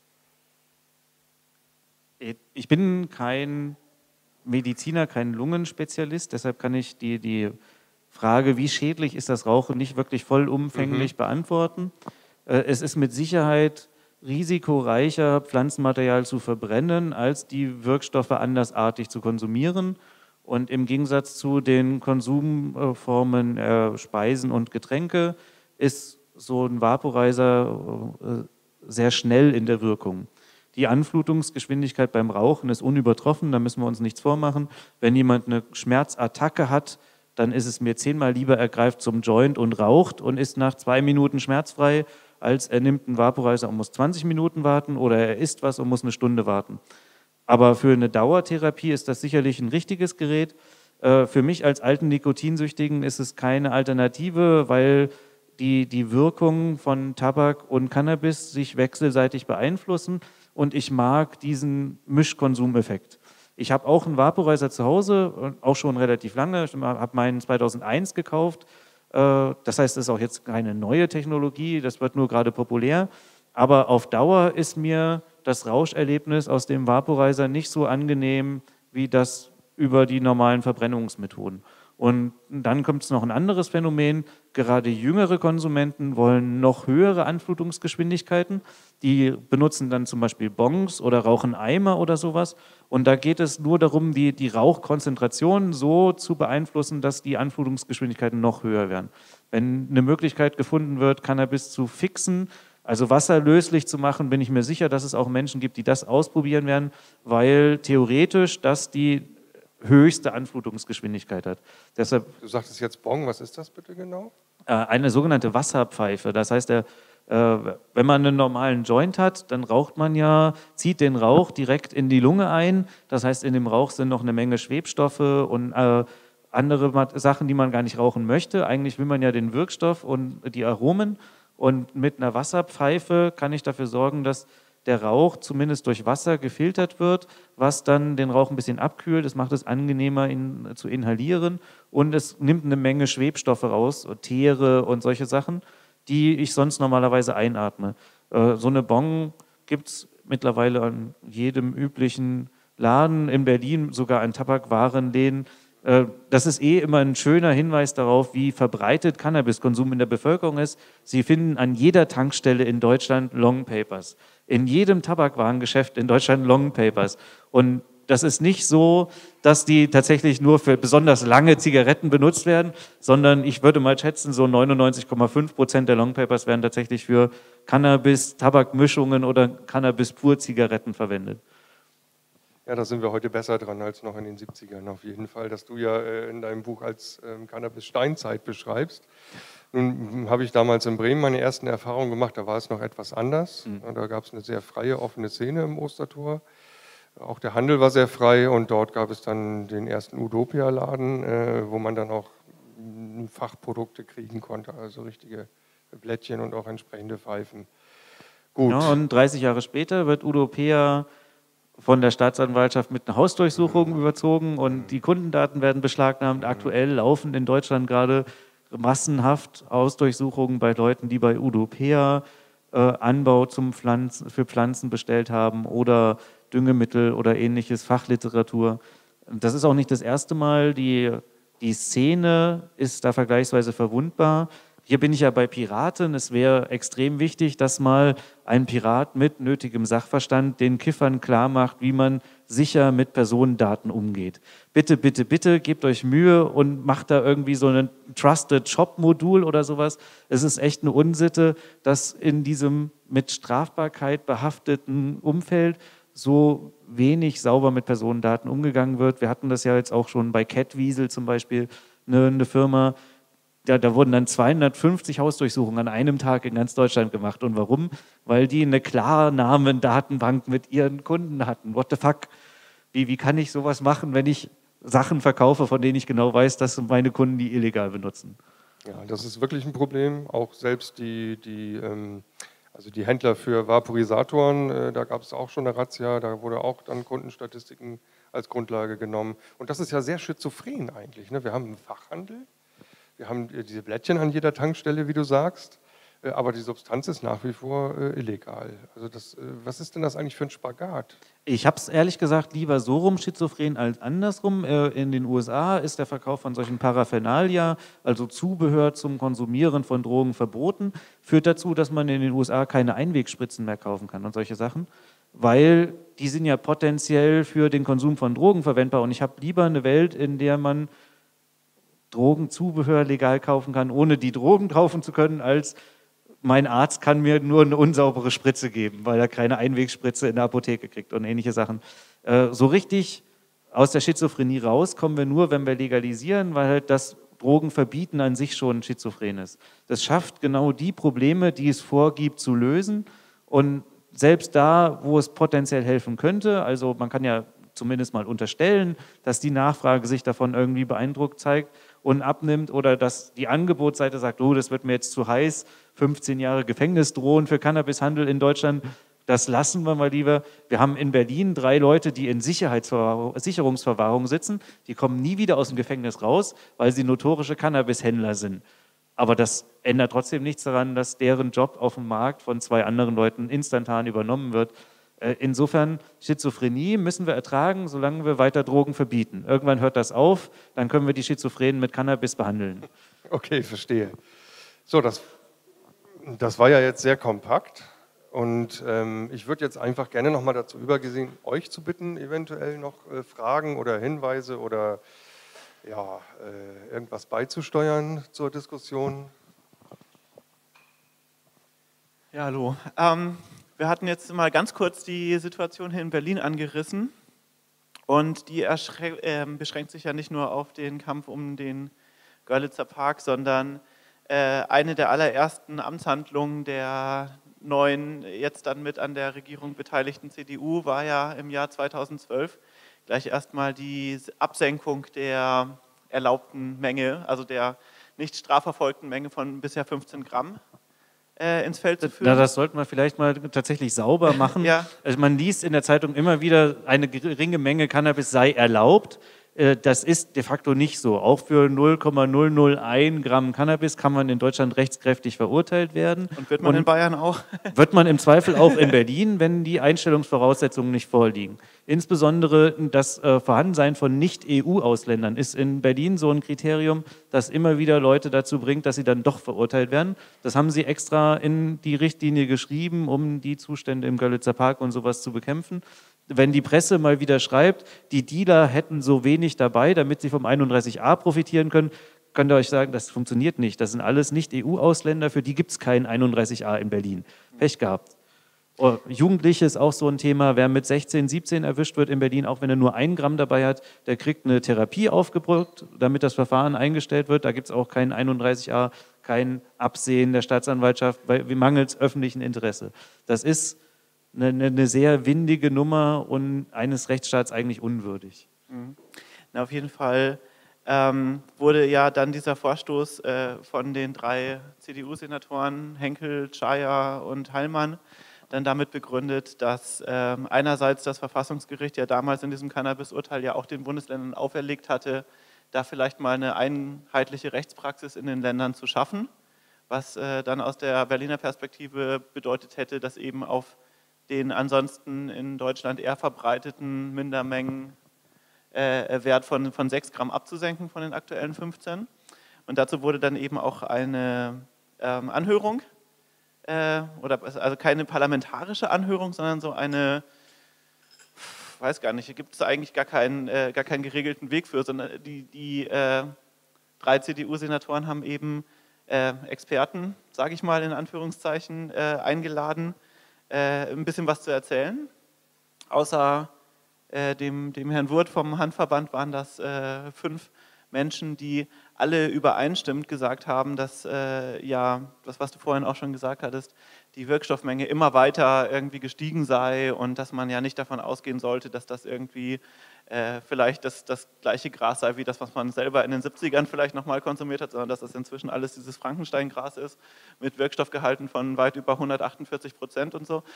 Ich bin kein Mediziner, kein Lungenspezialist, deshalb kann ich die Frage, wie schädlich ist das Rauchen, nicht wirklich vollumfänglich beantworten. Es ist mit Sicherheit risikoreicher, Pflanzenmaterial zu verbrennen, als die Wirkstoffe andersartig zu konsumieren. Und im Gegensatz zu den Konsumformen Speisen und Getränke ist so ein Vaporizer sehr schnell in der Wirkung. Die Anflutungsgeschwindigkeit beim Rauchen ist unübertroffen, da müssen wir uns nichts vormachen. Wenn jemand eine Schmerzattacke hat, dann ist es mir 10-mal lieber, er greift zum Joint und raucht und ist nach 2 Minuten schmerzfrei, als er nimmt einen Vaporizer und muss 20 Minuten warten oder er isst was und muss eine Stunde warten. Aber für eine Dauertherapie ist das sicherlich ein richtiges Gerät. Für mich als alten Nikotinsüchtigen ist es keine Alternative, weil die Wirkung von Tabak und Cannabis sich wechselseitig beeinflussen und ich mag diesen Mischkonsumeffekt. Ich habe auch einen Vaporizer zu Hause, auch schon relativ lange. Ich habe meinen 2001 gekauft. Das heißt, es ist auch jetzt keine neue Technologie, das wird nur gerade populär. Aber auf Dauer ist mir das Rauscherlebnis aus dem Vaporizer nicht so angenehm wie das über die normalen Verbrennungsmethoden. Und dann kommt es noch ein anderes Phänomen. Gerade jüngere Konsumenten wollen noch höhere Anflutungsgeschwindigkeiten. Die benutzen dann zum Beispiel Bongs oder rauchen Eimer oder sowas. Und da geht es nur darum, die Rauchkonzentration so zu beeinflussen, dass die Anflutungsgeschwindigkeiten noch höher werden. Wenn eine Möglichkeit gefunden wird, Cannabis zu fixen, also wasserlöslich zu machen, bin ich mir sicher, dass es auch Menschen gibt, die das ausprobieren werden, weil theoretisch das die höchste Anflutungsgeschwindigkeit hat. Deshalb, Du sagtest jetzt Bong, was ist das bitte genau? eine sogenannte Wasserpfeife. Das heißt, wenn man einen normalen Joint hat, dann raucht man ja, zieht den Rauch direkt in die Lunge ein. Das heißt, in dem Rauch sind noch eine Menge Schwebstoffe und andere Sachen, die man gar nicht rauchen möchte. Eigentlich will man ja den Wirkstoff und die Aromen. Und mit einer Wasserpfeife kann ich dafür sorgen, dass der Rauch zumindest durch Wasser gefiltert wird, was dann den Rauch ein bisschen abkühlt. Es macht es angenehmer, ihn zu inhalieren und es nimmt eine Menge Schwebstoffe raus, Teere und solche Sachen, die ich sonst normalerweise einatme. So eine Bong gibt es mittlerweile an jedem üblichen Laden, in Berlin sogar an Tabakwarenläden. Das ist immer ein schöner Hinweis darauf, wie verbreitet Cannabiskonsum in der Bevölkerung ist. Sie finden an jeder Tankstelle in Deutschland Long Papers. In jedem Tabakwarengeschäft in Deutschland Long Papers. Und das ist nicht so, dass die tatsächlich nur für besonders lange Zigaretten benutzt werden, sondern ich würde mal schätzen, so 99,5% der Long Papers werden tatsächlich für Cannabis, Tabakmischungen oder Cannabis-Pur-Zigaretten verwendet. Ja, da sind wir heute besser dran als noch in den 70ern auf jeden Fall, dass du ja in deinem Buch als Cannabis-Steinzeit beschreibst. Nun habe ich damals in Bremen meine ersten Erfahrungen gemacht, da war es noch etwas anders. Da gab es eine sehr freie, offene Szene im Ostertor. Auch der Handel war sehr frei und dort gab es dann den ersten Utopia-Laden, wo man dann auch Fachprodukte kriegen konnte, also richtige Blättchen und auch entsprechende Pfeifen. Gut. Ja, und 30 Jahre später wird Utopia von der Staatsanwaltschaft mit einer Hausdurchsuchung überzogen und die Kundendaten werden beschlagnahmt. Aktuell laufen in Deutschland gerade massenhaft Hausdurchsuchungen bei Leuten, die bei Utopia Anbau für Pflanzen bestellt haben oder Düngemittel oder ähnliches, Fachliteratur. Das ist auch nicht das erste Mal. Die Szene ist da vergleichsweise verwundbar. Hier bin ich ja bei Piraten. Es wäre extrem wichtig, dass mal ein Pirat mit nötigem Sachverstand den Kiffern klar macht, wie man sicher mit Personendaten umgeht. Bitte, bitte, bitte, gebt euch Mühe und macht da irgendwie so ein Trusted Shop-Modul oder sowas. Es ist echt eine Unsitte, dass in diesem mit Strafbarkeit behafteten Umfeld so wenig sauber mit Personendaten umgegangen wird. Wir hatten das ja jetzt auch schon bei Catwiesel zum Beispiel, eine Firma. Da wurden dann 250 Hausdurchsuchungen an einem Tag in ganz Deutschland gemacht. Und warum? Weil die eine Klarnamen-Datenbank mit ihren Kunden hatten. What the fuck? Wie kann ich sowas machen, wenn ich Sachen verkaufe, von denen ich genau weiß, dass meine Kunden die illegal benutzen? Ja, das ist wirklich ein Problem. Auch selbst die Händler für Vaporisatoren, da gab es auch schon eine Razzia, da wurde auch dann Kundenstatistiken als Grundlage genommen. Und das ist ja sehr schizophren eigentlich. Ne? Wir haben einen Fachhandel. Wir haben diese Blättchen an jeder Tankstelle, wie du sagst, aber die Substanz ist nach wie vor illegal. Also was ist denn das eigentlich für ein Spagat? Ich habe es ehrlich gesagt lieber so rum schizophren als andersrum. In den USA ist der Verkauf von solchen Paraphernalia, also Zubehör zum Konsumieren von Drogen, verboten. Führt dazu, dass man in den USA keine Einwegspritzen mehr kaufen kann und solche Sachen, weil die sind ja potenziell für den Konsum von Drogen verwendbar. Und ich habe lieber eine Welt, in der man Drogenzubehör legal kaufen kann, ohne die Drogen kaufen zu können, als mein Arzt kann mir nur eine unsaubere Spritze geben, weil er keine Einwegspritze in der Apotheke kriegt und ähnliche Sachen. So richtig aus der Schizophrenie raus kommen wir nur, wenn wir legalisieren, weil halt das Drogenverbieten an sich schon schizophren ist. Das schafft genau die Probleme, die es vorgibt zu lösen und selbst da, wo es potenziell helfen könnte, also man kann ja zumindest mal unterstellen, dass die Nachfrage sich davon irgendwie beeindruckt zeigt und abnimmt oder dass die Angebotsseite sagt, oh, das wird mir jetzt zu heiß, 15 Jahre Gefängnis drohen für Cannabishandel in Deutschland, das lassen wir mal lieber. Wir haben in Berlin 3 Leute, die in Sicherungsverwahrung sitzen, die kommen nie wieder aus dem Gefängnis raus, weil sie notorische Cannabishändler sind. Aber das ändert trotzdem nichts daran, dass deren Job auf dem Markt von 2 anderen Leuten instantan übernommen wird. Insofern, Schizophrenie müssen wir ertragen, solange wir weiter Drogen verbieten. Irgendwann hört das auf, dann können wir die Schizophrenen mit Cannabis behandeln. Okay, verstehe. So, das war ja jetzt sehr kompakt. Und ich würde jetzt einfach gerne nochmal dazu übergehen, euch zu bitten, eventuell noch Fragen oder Hinweise oder ja, irgendwas beizusteuern zur Diskussion. Ja, hallo. Wir hatten jetzt mal ganz kurz die Situation hier in Berlin angerissen und die beschränkt sich ja nicht nur auf den Kampf um den Görlitzer Park, sondern eine der allerersten Amtshandlungen der neuen, jetzt dann mit an der Regierung beteiligten CDU war ja im Jahr 2012 gleich erstmal die Absenkung der erlaubten Menge, also der nicht strafverfolgten Menge von bisher 15 Gramm ins Feld zu führen. Na, das sollten wir vielleicht mal tatsächlich sauber machen. Ja. Also man liest in der Zeitung immer wieder, eine geringe Menge Cannabis sei erlaubt. Das ist de facto nicht so. Auch für 0,001 Gramm Cannabis kann man in Deutschland rechtskräftig verurteilt werden. Und wird man in Bayern auch? Wird man im Zweifel auch in Berlin, wenn die Einstellungsvoraussetzungen nicht vorliegen. Insbesondere das Vorhandensein von Nicht-EU-Ausländern ist in Berlin so ein Kriterium, das immer wieder Leute dazu bringt, dass sie dann doch verurteilt werden. Das haben sie extra in die Richtlinie geschrieben, um die Zustände im Görlitzer Park und sowas zu bekämpfen. Wenn die Presse mal wieder schreibt, die Dealer hätten so wenig dabei, damit sie vom 31a profitieren können, könnt ihr euch sagen, das funktioniert nicht. Das sind alles Nicht-EU-Ausländer, für die gibt es keinen 31a in Berlin. Pech gehabt. Jugendliche ist auch so ein Thema. Wer mit 16, 17 erwischt wird in Berlin, auch wenn er nur 1 Gramm dabei hat, der kriegt eine Therapie aufgebrückt, damit das Verfahren eingestellt wird. Da gibt es auch keinen 31a, kein Absehen der Staatsanwaltschaft, weil mangels öffentlichen Interesse. Das ist eine sehr windige Nummer und eines Rechtsstaats eigentlich unwürdig. Na, auf jeden Fall wurde ja dann dieser Vorstoß von den 3 CDU-Senatoren, Henkel, Czaja und Hallmann, dann damit begründet, dass einerseits das Verfassungsgericht ja damals in diesem Cannabis-Urteil ja auch den Bundesländern auferlegt hatte, da vielleicht mal eine einheitliche Rechtspraxis in den Ländern zu schaffen, was dann aus der Berliner Perspektive bedeutet hätte, dass eben auf den ansonsten in Deutschland eher verbreiteten Mindermengenwert von 6 Gramm abzusenken von den aktuellen 15. Und dazu wurde dann eben auch eine Anhörung, also keine parlamentarische Anhörung, sondern so eine, weiß gar nicht, hier gibt es eigentlich gar keinen geregelten Weg für, sondern die 3 CDU-Senatoren haben eben Experten, sage ich mal in Anführungszeichen, eingeladen, ein bisschen was zu erzählen. Außer dem Herrn Wurth vom Handverband waren das 5 Menschen, die alle übereinstimmend gesagt haben, dass ja, das, was du vorhin auch schon gesagt hattest, die Wirkstoffmenge immer weiter irgendwie gestiegen sei und dass man ja nicht davon ausgehen sollte, dass das irgendwie vielleicht das gleiche Gras sei, wie das, was man selber in den 70ern vielleicht nochmal konsumiert hat, sondern dass das inzwischen alles dieses Frankenstein-Gras ist, mit Wirkstoffgehalten von weit über 148% und so.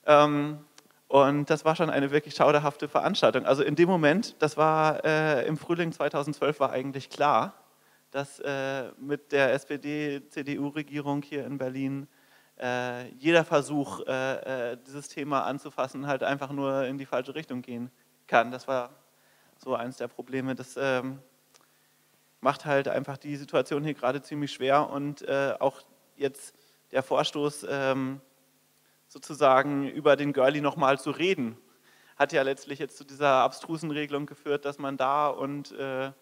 Und das war schon eine wirklich schauderhafte Veranstaltung. Also in dem Moment, das war im Frühling 2012, war eigentlich klar, dass mit der SPD-CDU-Regierung hier in Berlin jeder Versuch, dieses Thema anzufassen, halt einfach nur in die falsche Richtung gehen kann. Das war so eins der Probleme. Das macht halt einfach die Situation hier gerade ziemlich schwer und auch jetzt der Vorstoß, sozusagen über den Görli nochmal zu reden, hat ja letztlich jetzt zu dieser abstrusen Regelung geführt, dass man da und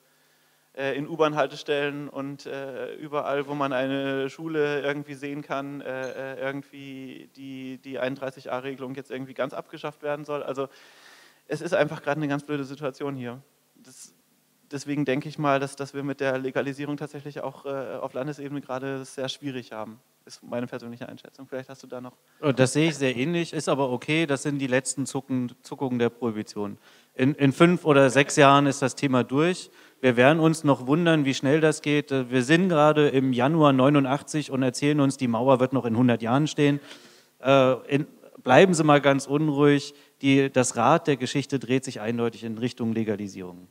in U-Bahn-Haltestellen und überall, wo man eine Schule irgendwie sehen kann, irgendwie die 31a-Regelung jetzt irgendwie ganz abgeschafft werden soll. Also es ist einfach gerade eine ganz blöde Situation hier. deswegen denke ich mal, dass wir mit der Legalisierung tatsächlich auch auf Landesebene gerade sehr schwierig haben. Ist meine persönliche Einschätzung. Vielleicht hast du da noch... Das sehe ich sehr ähnlich, ist aber okay, das sind die letzten Zuckungen der Prohibition. In 5 oder 6 Jahren ist das Thema durch. Wir werden uns noch wundern, wie schnell das geht. Wir sind gerade im Januar 89 und erzählen uns, die Mauer wird noch in 100 Jahren stehen. Bleiben Sie mal ganz unruhig. Das Rad der Geschichte dreht sich eindeutig in Richtung Legalisierung.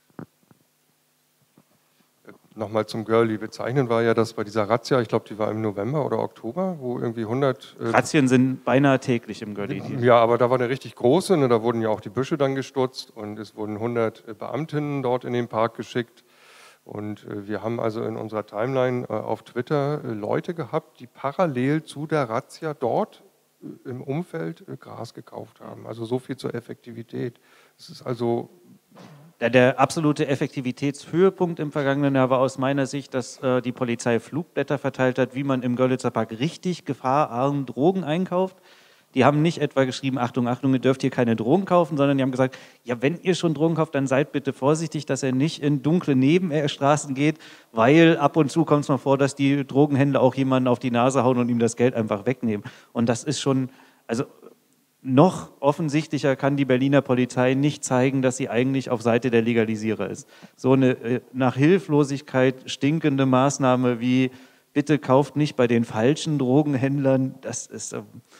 Nochmal zum Girlie. Bezeichnend war ja, dass bei dieser Razzia, ich glaube, die war im November oder Oktober, wo irgendwie 100... Razzien sind beinahe täglich im Girlie. Ja, aber da war eine richtig große, ne, da wurden ja auch die Büsche dann gestutzt und es wurden 100 Beamtinnen dort in den Park geschickt. Und wir haben also in unserer Timeline auf Twitter Leute gehabt, die parallel zu der Razzia dort im Umfeld Gras gekauft haben. Also so viel zur Effektivität. Es ist also... Der absolute Effektivitätshöhepunkt im vergangenen Jahr war aus meiner Sicht, dass die Polizei Flugblätter verteilt hat, wie man im Görlitzer Park richtig gefahrarm Drogen einkauft. Die haben nicht etwa geschrieben, Achtung, Achtung, ihr dürft hier keine Drogen kaufen, sondern die haben gesagt, ja, wenn ihr schon Drogen kauft, dann seid bitte vorsichtig, dass ihr nicht in dunkle Nebenstraßen geht, weil ab und zu kommt es mal vor, dass die Drogenhändler auch jemanden auf die Nase hauen und ihm das Geld einfach wegnehmen. Und das ist schon, also noch offensichtlicher kann die Berliner Polizei nicht zeigen, dass sie eigentlich auf Seite der Legalisierer ist. So eine nach Hilflosigkeit stinkende Maßnahme wie, bitte kauft nicht bei den falschen Drogenhändlern, das ist...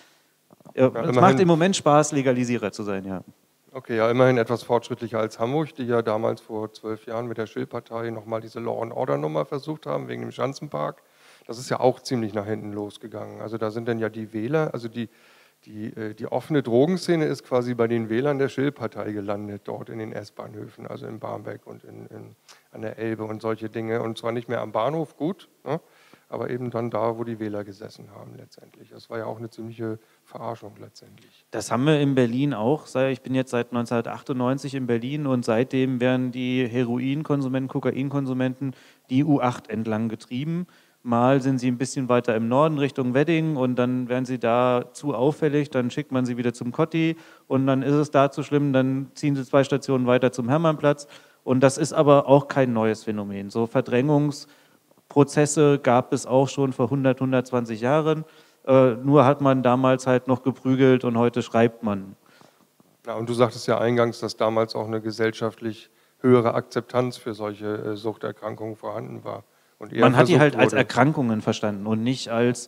es macht im Moment Spaß, Legalisierer zu sein, ja. Okay, ja, immerhin etwas fortschrittlicher als Hamburg, die ja damals vor 12 Jahren mit der Schill-Partei nochmal diese Law-and-Order-Nummer versucht haben, wegen dem Schanzenpark. Das ist ja auch ziemlich nach hinten losgegangen. Also da sind dann ja die Wähler, also die offene Drogenszene ist quasi bei den Wählern der Schill-Partei gelandet, dort in den S-Bahnhöfen, also in Barmbek und an der Elbe und solche Dinge. Und zwar nicht mehr am Bahnhof, gut, ne? Aber eben dann da, wo die Wähler gesessen haben letztendlich. Das war ja auch eine ziemliche Verarschung letztendlich. Das haben wir in Berlin auch. Ich bin jetzt seit 1998 in Berlin und seitdem werden die Heroinkonsumenten, Kokainkonsumenten die U8 entlang getrieben. Mal sind sie ein bisschen weiter im Norden Richtung Wedding und dann werden sie da zu auffällig, dann schickt man sie wieder zum Kotti und dann ist es da zu schlimm, dann ziehen sie 2 Stationen weiter zum Hermannplatz. Und das ist aber auch kein neues Phänomen. So Verdrängungsprozesse gab es auch schon vor 100, 120 Jahren. Nur hat man damals halt noch geprügelt und heute schreibt man. Ja, und du sagtest ja eingangs, dass damals auch eine gesellschaftlich höhere Akzeptanz für solche Suchterkrankungen vorhanden war. Und man hat die halt als Erkrankungen verstanden und nicht als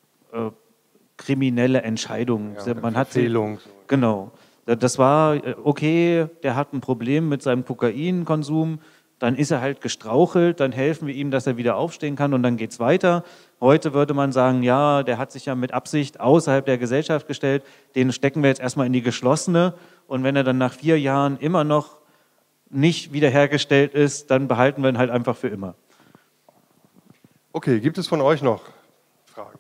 kriminelle Entscheidungen. Ja, man hat Verfehlung. Genau. Das war, okay, der hat ein Problem mit seinem Kokainkonsum, dann ist er halt gestrauchelt, dann helfen wir ihm, dass er wieder aufstehen kann und dann geht es weiter. Heute würde man sagen, ja, der hat sich ja mit Absicht außerhalb der Gesellschaft gestellt, den stecken wir jetzt erstmal in die geschlossene und wenn er dann nach 4 Jahren immer noch nicht wiederhergestellt ist, dann behalten wir ihn halt einfach für immer. Okay, gibt es von euch noch Fragen?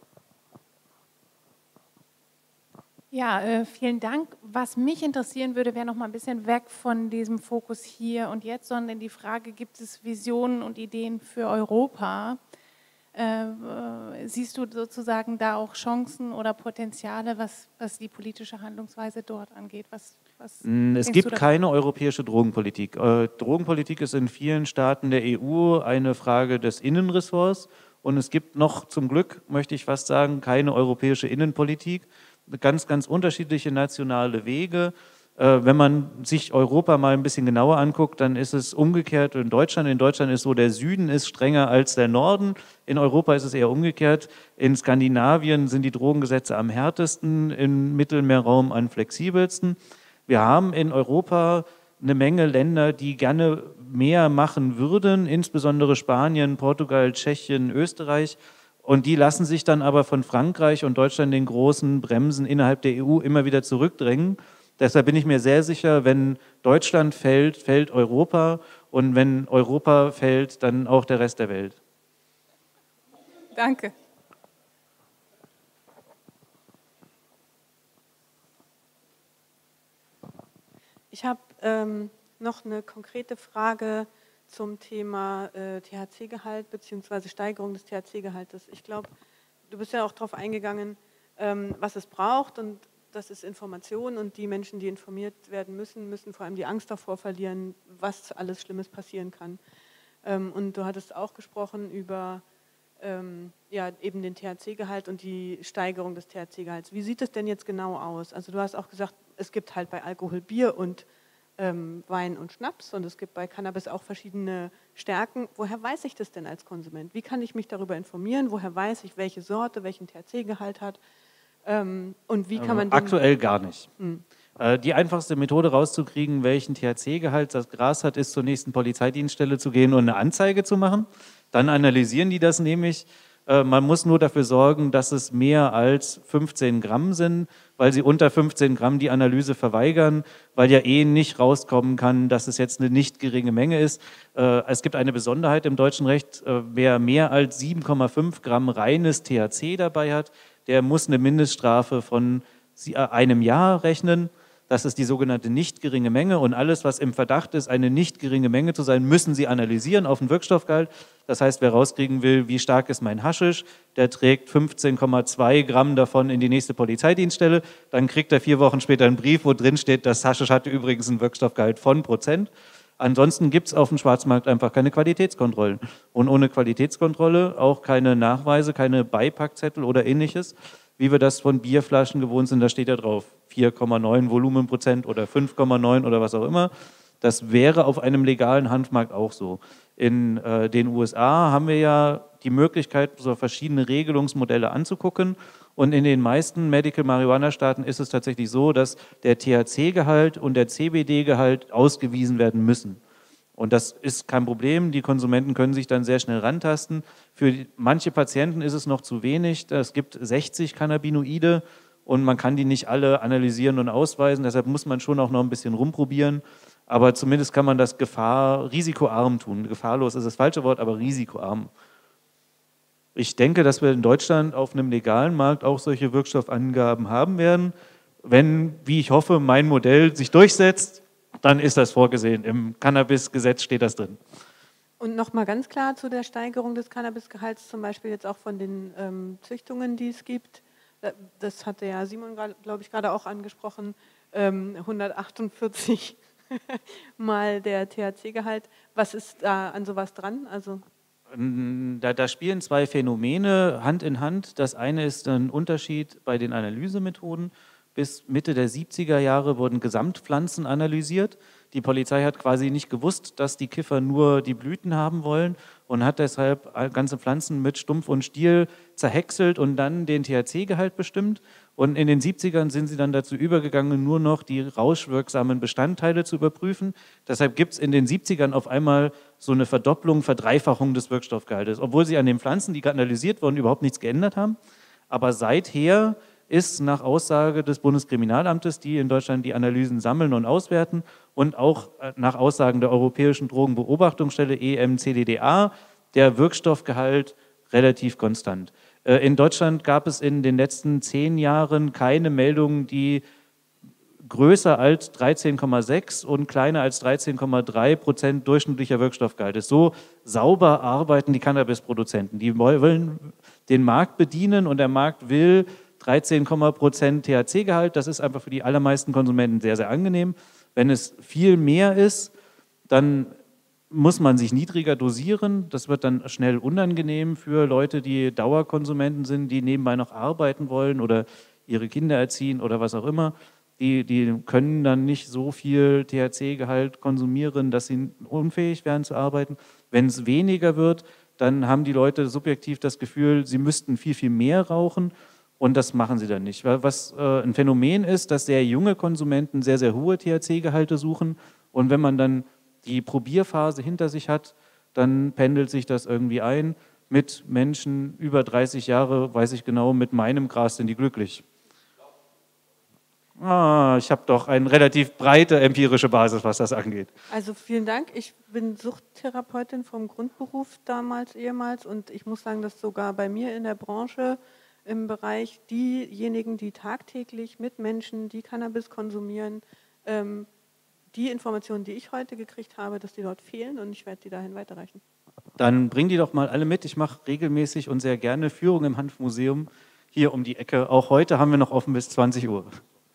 Ja, vielen Dank. Was mich interessieren würde, wäre noch mal ein bisschen weg von diesem Fokus hier und jetzt, sondern die Frage, gibt es Visionen und Ideen für Europa? Siehst du sozusagen da auch Chancen oder Potenziale, was die politische Handlungsweise dort angeht? Es gibt keine europäische Drogenpolitik. Drogenpolitik ist in vielen Staaten der EU eine Frage des Innenressorts und es gibt noch zum Glück, möchte ich fast sagen, keine europäische Innenpolitik. Ganz, ganz unterschiedliche nationale Wege. Wenn man sich Europa mal ein bisschen genauer anguckt, dann ist es umgekehrt in Deutschland. In Deutschland ist so, der Süden ist strenger als der Norden. In Europa ist es eher umgekehrt. In Skandinavien sind die Drogengesetze am härtesten, im Mittelmeerraum am flexibelsten. Wir haben in Europa eine Menge Länder, die gerne mehr machen würden, insbesondere Spanien, Portugal, Tschechien, Österreich. Und die lassen sich dann aber von Frankreich und Deutschland, den großen Bremsen innerhalb der EU, immer wieder zurückdrängen. Deshalb bin ich mir sehr sicher, wenn Deutschland fällt, fällt Europa. Und wenn Europa fällt, dann auch der Rest der Welt. Danke. Ich habe noch eine konkrete Frage zum Thema THC-Gehalt bzw. Steigerung des THC-Gehaltes. Ich glaube, du bist ja auch darauf eingegangen, was es braucht und das ist Information und die Menschen, die informiert werden müssen, müssen vor allem die Angst davor verlieren, was alles Schlimmes passieren kann. Und du hattest auch gesprochen über ja, eben den THC-Gehalt und die Steigerung des THC-Gehalts. Wie sieht es denn jetzt genau aus? Also du hast auch gesagt, es gibt halt bei Alkohol Bier und Wein und Schnaps und es gibt bei Cannabis auch verschiedene Stärken. Woher weiß ich das denn als Konsument? Wie kann ich mich darüber informieren? Woher weiß ich, welche Sorte, welchen THC-Gehalt hat? Und wie kann man aktuell gar nicht. Die einfachste Methode rauszukriegen, welchen THC-Gehalt das Gras hat, ist zur nächsten Polizeidienststelle zu gehen und eine Anzeige zu machen. Dann analysieren die das nämlich. Man muss nur dafür sorgen, dass es mehr als 15 Gramm sind, weil sie unter 15 Gramm die Analyse verweigern, weil ja nicht rauskommen kann, dass es jetzt eine nicht geringe Menge ist. Es gibt eine Besonderheit im deutschen Recht, wer mehr als 7,5 Gramm reines THC dabei hat, der muss eine Mindeststrafe von 1 Jahr rechnen. Das ist die sogenannte nicht geringe Menge und alles, was im Verdacht ist, eine nicht geringe Menge zu sein, müssen Sie analysieren auf den Wirkstoffgehalt. Das heißt, wer rauskriegen will, wie stark ist mein Haschisch, der trägt 15,2 Gramm davon in die nächste Polizeidienststelle. Dann kriegt er 4 Wochen später einen Brief, wo drin steht, das Haschisch hatte übrigens einen Wirkstoffgehalt von Prozent. Ansonsten gibt es auf dem Schwarzmarkt einfach keine Qualitätskontrollen. Und ohne Qualitätskontrolle auch keine Nachweise, keine Beipackzettel oder ähnliches, wie wir das von Bierflaschen gewohnt sind, da steht ja drauf 4,9 Volumenprozent oder 5,9 oder was auch immer. Das wäre auf einem legalen Hanfmarkt auch so. In den USA haben wir ja die Möglichkeit, so verschiedene Regelungsmodelle anzugucken. Und in den meisten Medical Marihuana-Staaten ist es tatsächlich so, dass der THC-Gehalt und der CBD-Gehalt ausgewiesen werden müssen. Und das ist kein Problem, die Konsumenten können sich dann sehr schnell rantasten. Für manche Patienten ist es noch zu wenig, es gibt 60 Cannabinoide und man kann die nicht alle analysieren und ausweisen, deshalb muss man schon auch noch ein bisschen rumprobieren, aber zumindest kann man das risikoarm tun. Gefahrlos ist das falsche Wort, aber risikoarm. Ich denke, dass wir in Deutschland auf einem legalen Markt auch solche Wirkstoffangaben haben werden. Wenn, wie ich hoffe, mein Modell sich durchsetzt, dann ist das vorgesehen. Im Cannabis-Gesetz steht das drin. Und nochmal ganz klar zu der Steigerung des Cannabisgehalts, zum Beispiel jetzt auch von den Züchtungen, die es gibt. Das hatte ja Simon, glaube ich, gerade auch angesprochen, 148 mal der THC-Gehalt. Was ist da an sowas dran? Also Da spielen 2 Phänomene Hand in Hand. Das eine ist ein Unterschied bei den Analysemethoden. Bis Mitte der 70er Jahre wurden Gesamtpflanzen analysiert. Die Polizei hat quasi nicht gewusst, dass die Kiffer nur die Blüten haben wollen und hat deshalb ganze Pflanzen mit Stumpf und Stiel zerhäckselt und dann den THC-Gehalt bestimmt. Und in den 70ern sind sie dann dazu übergegangen, nur noch die rauschwirksamen Bestandteile zu überprüfen. Deshalb gibt es in den 70ern auf einmal so eine Verdopplung, Verdreifachung des Wirkstoffgehaltes, obwohl sie an den Pflanzen, die analysiert wurden, überhaupt nichts geändert haben. Aber seither ist nach Aussage des Bundeskriminalamtes, die in Deutschland die Analysen sammeln und auswerten und auch nach Aussagen der Europäischen Drogenbeobachtungsstelle EMCDDA der Wirkstoffgehalt relativ konstant. In Deutschland gab es in den letzten 10 Jahren keine Meldungen, die größer als 13,6 und kleiner als 13,3% durchschnittlicher Wirkstoffgehalt ist. So sauber arbeiten die Cannabisproduzenten. Die wollen den Markt bedienen und der Markt will 13% THC-Gehalt, das ist einfach für die allermeisten Konsumenten sehr, sehr angenehm. Wenn es viel mehr ist, dann muss man sich niedriger dosieren. Das wird dann schnell unangenehm für Leute, die Dauerkonsumenten sind, die nebenbei noch arbeiten wollen oder ihre Kinder erziehen oder was auch immer. Die können dann nicht so viel THC-Gehalt konsumieren, dass sie unfähig werden zu arbeiten. Wenn es weniger wird, dann haben die Leute subjektiv das Gefühl, sie müssten viel, viel mehr rauchen. Und das machen sie dann nicht. Was ein Phänomen ist, dass sehr junge Konsumenten sehr, sehr hohe THC-Gehalte suchen. Und wenn man dann die Probierphase hinter sich hat, dann pendelt sich das irgendwie ein. Mit Menschen über 30 Jahre, weiß ich genau, mit meinem Gras sind die glücklich. Ich habe doch eine relativ breite empirische Basis, was das angeht. Also vielen Dank. Ich bin Suchttherapeutin vom Grundberuf ehemals. Und ich muss sagen, dass sogar bei mir in der Branche im Bereich diejenigen, die tagtäglich mit Menschen, die Cannabis konsumieren, die Informationen, die ich heute gekriegt habe, dass die dort fehlen und ich werde die dahin weiterreichen. Dann bring die doch mal alle mit. Ich mache regelmäßig und sehr gerne Führung im Hanfmuseum hier um die Ecke. Auch heute haben wir noch offen bis 20 Uhr.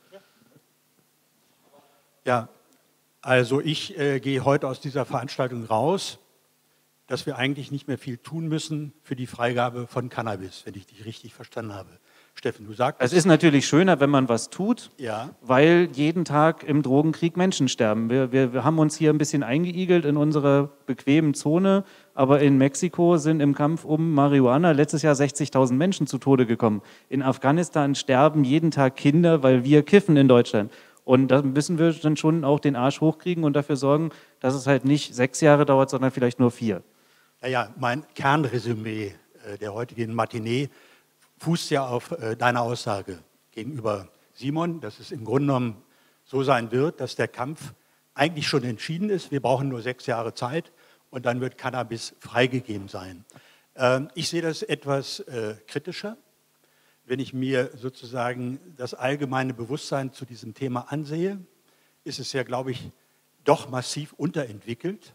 Ja, also ich gehe heute aus dieser Veranstaltung raus, dass wir eigentlich nicht mehr viel tun müssen für die Freigabe von Cannabis, wenn ich dich richtig verstanden habe. Steffen, du sagst... Es ist natürlich schöner, wenn man was tut, ja, weil jeden Tag im Drogenkrieg Menschen sterben. Wir haben uns hier ein bisschen eingeigelt in unserer bequemen Zone, aber in Mexiko sind im Kampf um Marihuana letztes Jahr 60.000 Menschen zu Tode gekommen. In Afghanistan sterben jeden Tag Kinder, weil wir kiffen in Deutschland. Und da müssen wir dann schon auch den Arsch hochkriegen und dafür sorgen, dass es halt nicht 6 Jahre dauert, sondern vielleicht nur 4. Naja, mein Kernresümee der heutigen Matinee fußt ja auf deiner Aussage gegenüber Simon, dass es im Grunde genommen so sein wird, dass der Kampf eigentlich schon entschieden ist. Wir brauchen nur 6 Jahre Zeit und dann wird Cannabis freigegeben sein. Ich sehe das etwas kritischer, wenn ich mir sozusagen das allgemeine Bewusstsein zu diesem Thema ansehe, ist es ja, glaube ich, doch massiv unterentwickelt.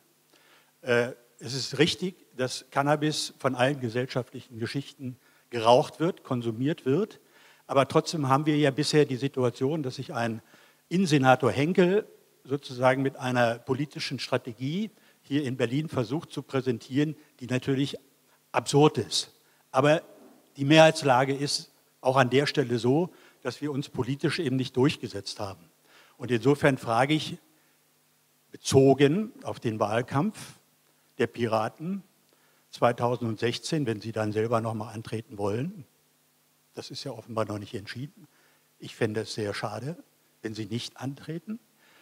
Es ist richtig, dass Cannabis von allen gesellschaftlichen Geschichten geraucht wird, konsumiert wird. Aber trotzdem haben wir ja bisher die Situation, dass sich ein Innensenator Henkel sozusagen mit einer politischen Strategie hier in Berlin versucht zu präsentieren, die natürlich absurd ist. Aber die Mehrheitslage ist auch an der Stelle so, dass wir uns politisch eben nicht durchgesetzt haben. Und insofern frage ich, bezogen auf den Wahlkampf der Piraten 2016, wenn Sie dann selber nochmal antreten wollen, das ist ja offenbar noch nicht entschieden. Ich fände es sehr schade, wenn Sie nicht antreten.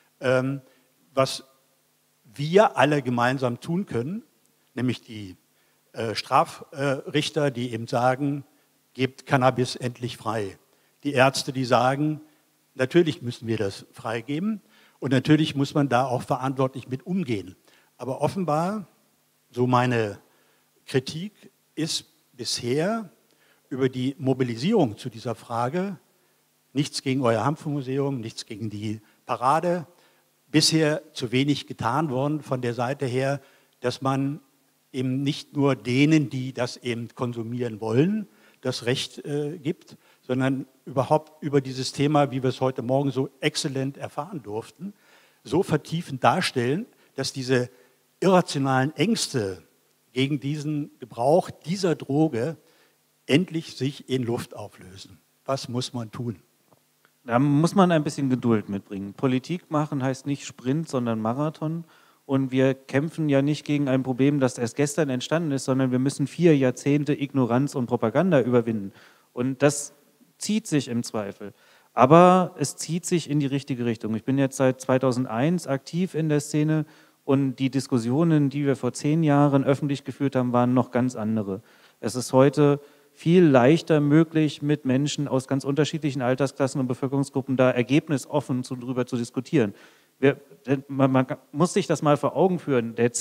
Was wir alle gemeinsam tun können, nämlich die Strafrichter, die eben sagen, gebt Cannabis endlich frei. Die Ärzte, die sagen, natürlich müssen wir das freigeben und natürlich muss man da auch verantwortlich mit umgehen. Aber offenbar, so meine Kritik, ist bisher über die Mobilisierung zu dieser Frage, nichts gegen euer Hanfmuseum, nichts gegen die Parade, bisher zu wenig getan worden von der Seite her, dass man eben nicht nur denen, die das eben konsumieren wollen, das Recht gibt, sondern überhaupt über dieses Thema, wie wir es heute Morgen so exzellent erfahren durften, so vertiefend darstellen, dass diese irrationalen Ängste gegen diesen Gebrauch dieser Droge endlich sich in Luft auflösen. Was muss man tun? Da muss man ein bisschen Geduld mitbringen. Politik machen heißt nicht Sprint, sondern Marathon. Und wir kämpfen ja nicht gegen ein Problem, das erst gestern entstanden ist, sondern wir müssen 4 Jahrzehnte Ignoranz und Propaganda überwinden. Und das zieht sich im Zweifel. Aber es zieht sich in die richtige Richtung. Ich bin jetzt seit 2001 aktiv in der Szene und die Diskussionen, die wir vor 10 Jahren öffentlich geführt haben, waren noch ganz andere. Es ist heute viel leichter möglich, mit Menschen aus ganz unterschiedlichen Altersklassen und Bevölkerungsgruppen da ergebnisoffen darüber zu diskutieren. Man muss sich das mal vor Augen führen. Der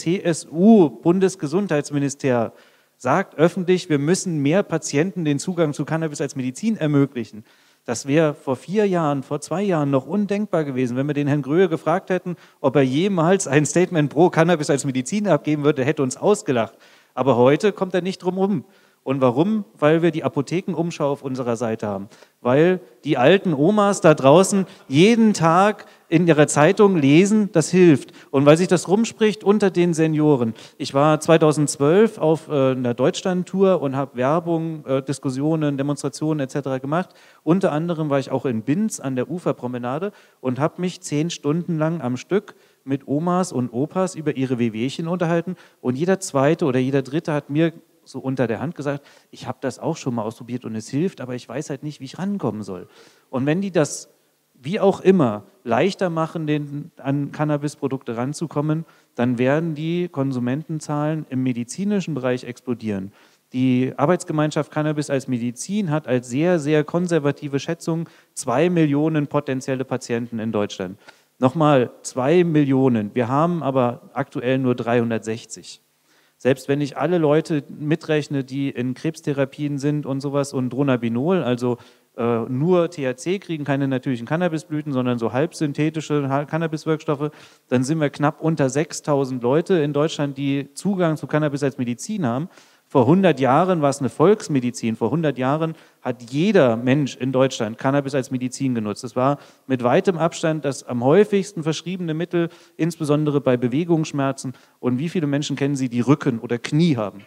CSU-Bundesgesundheitsminister sagt öffentlich, wir müssen mehr Patienten den Zugang zu Cannabis als Medizin ermöglichen. Das wäre vor 4 Jahren, vor 2 Jahren noch undenkbar gewesen. Wenn wir den Herrn Gröhe gefragt hätten, ob er jemals ein Statement pro Cannabis als Medizin abgeben würde, hätte uns ausgelacht. Aber heute kommt er nicht drum herum. Und warum? Weil wir die Apothekenumschau auf unserer Seite haben. Weil die alten Omas da draußen jeden Tag in ihrer Zeitung lesen, das hilft. Und weil sich das rumspricht unter den Senioren. Ich war 2012 auf einer Deutschland-Tour und habe Werbung, Diskussionen, Demonstrationen etc. gemacht. Unter anderem war ich auch in Binz an der Uferpromenade und habe mich 10 Stunden lang am Stück mit Omas und Opas über ihre Wehwehchen unterhalten. Und jeder Zweite oder jeder Dritte hat mir so unter der Hand gesagt, ich habe das auch schon mal ausprobiert und es hilft, aber ich weiß halt nicht, wie ich rankommen soll. Und wenn die das, wie auch immer, leichter machen, an Cannabisprodukte ranzukommen, dann werden die Konsumentenzahlen im medizinischen Bereich explodieren. Die Arbeitsgemeinschaft Cannabis als Medizin hat als sehr, sehr konservative Schätzung 2 Millionen potenzielle Patienten in Deutschland. Nochmal 2 Millionen, wir haben aber aktuell nur 360. Selbst wenn ich alle Leute mitrechne, die in Krebstherapien sind und sowas und Dronabinol, also nur THC kriegen, keine natürlichen Cannabisblüten, sondern so halbsynthetische Cannabiswirkstoffe, dann sind wir knapp unter 6.000 Leute in Deutschland, die Zugang zu Cannabis als Medizin haben. Vor 100 Jahren war es eine Volksmedizin. Vor 100 Jahren hat jeder Mensch in Deutschland Cannabis als Medizin genutzt. Es war mit weitem Abstand das am häufigsten verschriebene Mittel, insbesondere bei Bewegungsschmerzen. Und wie viele Menschen kennen Sie, die Rücken oder Knie haben?